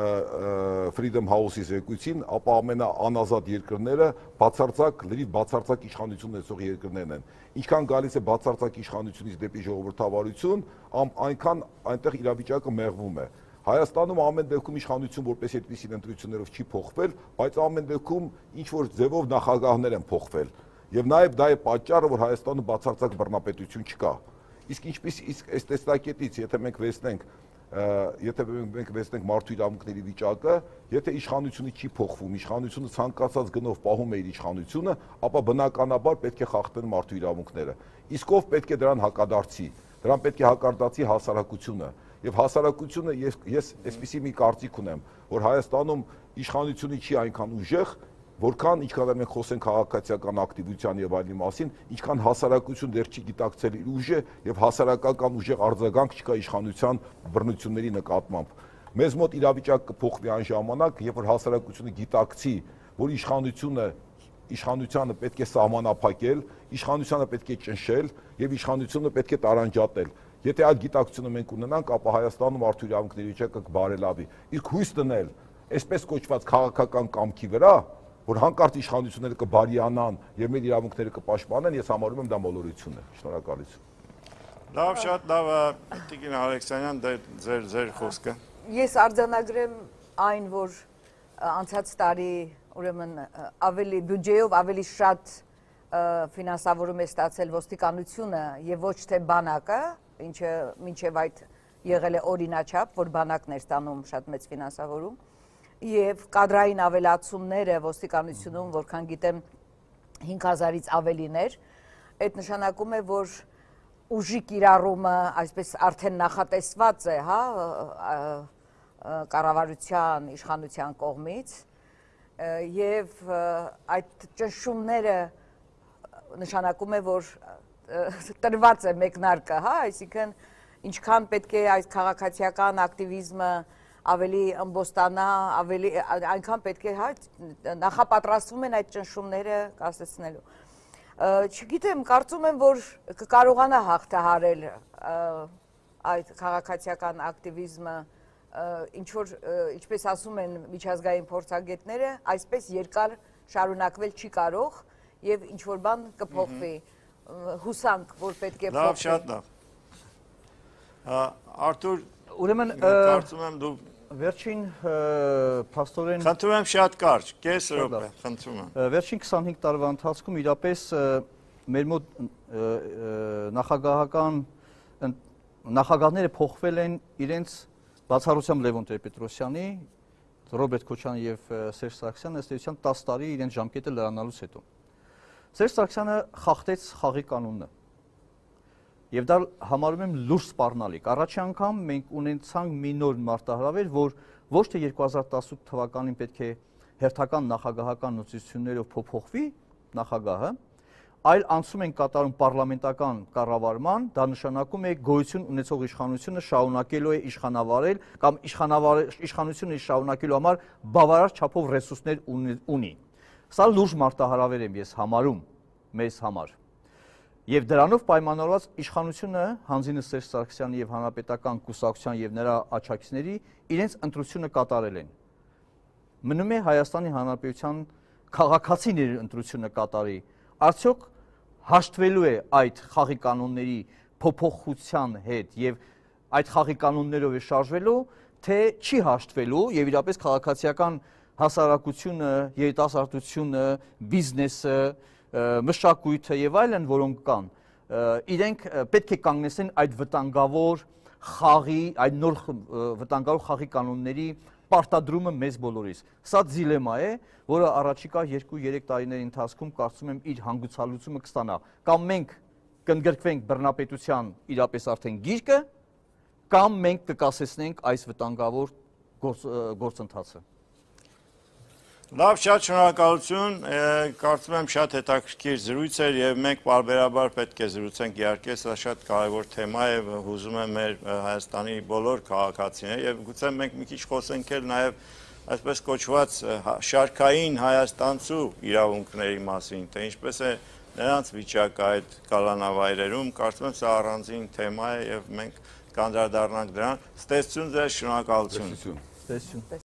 Freedom House-ի զեկույցին, ապա ամենաանազատ երկրները բացարձակ, լրիվ բացարձակ իշխանություն ունեցող երկրներն են։ Ինչքան գալիս է բացարձակ իշխանությունից դեպի ժողովրդավարություն, այնքան այնտեղ իրավիճակը մեղվում է։ Հայաստանում ամեն դեպքում իշխանություն որպես այդպիսին ընտրություններով չի փոխվել, բայց ամեն դեպքում ինչ որ ձևով նախագահներ են փոխվել։ Եվ նաև դա է պատճառը, որ Հայաստանում բացարձակ բռնապետություն չկա։ Իսկ ինչպես իսկ այս տեսակետից, եթե մենք վերցնենք, եթե մենք վերցնենք մարդու իրավունքների վիճակը, եթե իշխանությունը չի փոխվում, իշխանությունը ցանկացած գնով պահում է իր իշխանությունը, ապա բնականաբար պետք է խախտեն մարդու իրավունքները։ Իսկ ով պետք է դրան հակադարձի։ Դրան պետք է հակադարձի հասարակությունը։ Եվ հասարակությունը ես ես այսպիսի մի կարծիք ունեմ, որ Հայաստանում իշխանությունը չի այնքան ուժեղ, որքան ինչքան մենք խոսենք քաղաքացիական ակտիվության եւ այլնի մասին, ինչքան հասարակություն դեռ չի գիտակցել իր ուժը եւ հասարակական ուժեղ արձագանք չկա իշխանության բռնությունների նկատմամբ։ Մեզ մոտ իրավիճակը կփոխվի այն ժամանակ, երբ որ հասարակությունը գիտակցի, որ իշխանությունը իշխանությանը պետք է սահմանափակել, իշխանությանը պետք է ճնշել եւ իշխանությունը պետք է տարանջատել։ Եթե այդ գիտակցությունը մենք ունենանք, ապա Հայաստանում մարդու իրավունքների վիճակը կբարելավի։ Իսկ հույս դնել այսպես կոչված քաղաքական կամքի վրա, որ հանկարծ իշխանությունները կբարյանան եւ մեր իրավունքները կպաշտպանեն, ես համարում եմ դա մոլորություն է։ Շնորհակալություն։ Լավ, շատ լավ, Տիկին Ալեքսանյան, ձեր ձեր խոսքը։ Ես արձանագրեմ այն, որ անցած տարի ուրեմն ավելի բյուջեով ավելի շատ ֆինանսավորում է ստացել ոստիկանությունը եւ ոչ թե բանակը, ինչը մինչեւ այդ եղել է օրինաչափ, որ բանակն էր ստանում շատ մեծ ֆինանսավորում, եւ կադրային ավելացումները ոստիկանությունում, որքան գիտեմ հինգ հազարից ավելին էր, այդ նշանակում է, որ ուժի կիրառումը այսպես արդեն նախատեսված է, հա, կառավարության, իշխանության կողմից, եւ այդ ճնշումները նշանակում է, որ տրված է մեկնարկը, հա, այսինքն ինչքան պետք է այս քաղաքացիական ակտիվիզմը ավելի ըմբոստանա, ավելի այնքան պետք է, հա, նախապատրաստվում են այդ ճնշումները կասեցնելու։ Չգիտեմ, կարծում եմ, որ կկարողանա հաղթահարել այդ քաղաքացիական ակտիվիզմը, ինչ որ, ինչպես ասում են միջազգային փորձագետները, այսպես երկար շարունակվել չի կարող եւ ինչ որ բան կփոխվի, հուսանք, որ պետք է փոխվի։ Լավ, շատ լավ։ Արթուր, ուրեմն կարծում եմ դու վերջին փաստորեն խնդրում եմ շատ կարճ, կես րոպե, խնդրում եմ։ Վերջին քսանհինգ տարվա ընթացքում իրապես մեր մոտ նախագահական նախագահները փոխվել են իրենց բացառությամբ Լևոն Տեր-Պետրոսյանի, Ռոբերտ Քոչարյանի եւ Սերժ Սարգսյանը ըստ էության տասը տարի իրենց ժամկետը լրանալուց հետո։ Սերժ Սարգսյանը խախտեց խաղի կանոնը։ Եվ դա համարում եմ լուրջ սպառնալիք։ Առաջի անգամ մենք ունեցանք մի նոր մարտահրավեր, որ ոչ թե երկու հազար տասութ թվականին պետք է հերթական նախագահական նոծություններով փոփոխվի նախագահը, այլ անցում են կատարում պարլամենտական կառավարման, դա նշանակում է գոյություն ունեցող իշխանությունը շարունակելու է իշխանավարել կամ իշխանությունը շարունակելու համար բավարար չափով ռեսուրսներ ունի։ Սա լուրջ մարտահրավեր եմ ես համարում մեզ համար։ Եվ դրանով պայմանավորված իշխանությունը հանձինը Սերժ Սարգսյանի եւ հանրապետական կուսակցության եւ նրա աջակիցների իրենց ընտրությունը կատարել են։ Մնում է Հայաստանի Հանրապետության քաղաքացիների ընտրությունը կատարի։ Արդյոք հաշտվելու է այդ խաղի կանոնների փոփոխության հետ եւ այդ խաղի կանոններով է շարժվելու, թե չի հաշտվելու եւ իրապես քաղաքացիական հասարակությունը, երիտասարդությունը, բիզնեսը, մշակույթը եւ այլն, որոնք կան, իրենք պետք է կանգնեցնեն այդ վտանգավոր խաղի, այդ նոր վտանգավոր խաղի կանոնների պարտադրումը մեզ բոլորիս։ Սա դիլեմա է, որը առաջիկա երկու-երեք տարիների ընթացքում կարծում եմ իր հանգուցալուծումը կստանա։ Կամ մենք կընդգրկվենք բռնապետության իրապես արդեն գիրկը, կամ մենք կկասեցնենք այս վտանգավոր գործընթացը։ Լավ, շատ շնորհակալություն, կարծում եմ շատ հետաքրքիր զրույց էր եւ մենք պարբերաբար պետք է զրուցենք, իհարկե սա շատ կարևոր թեմա է, հուզում է մեր Հայաստանի բոլոր քաղաքացիները եւ գուցե մենք մի քիչ խոսենք էլ նաեւ այսպես կոչված շարքային հայաստանցու իրավունքների մասին, թե ինչպես է նրանց վիճակը այդ կալանավայրերում, կարծում եմ սա առանձին թեմա է եւ մենք կանդրադառնանք դրան։ Ստեսություն ձեզ, շնորհակալություն։ Ստեսություն։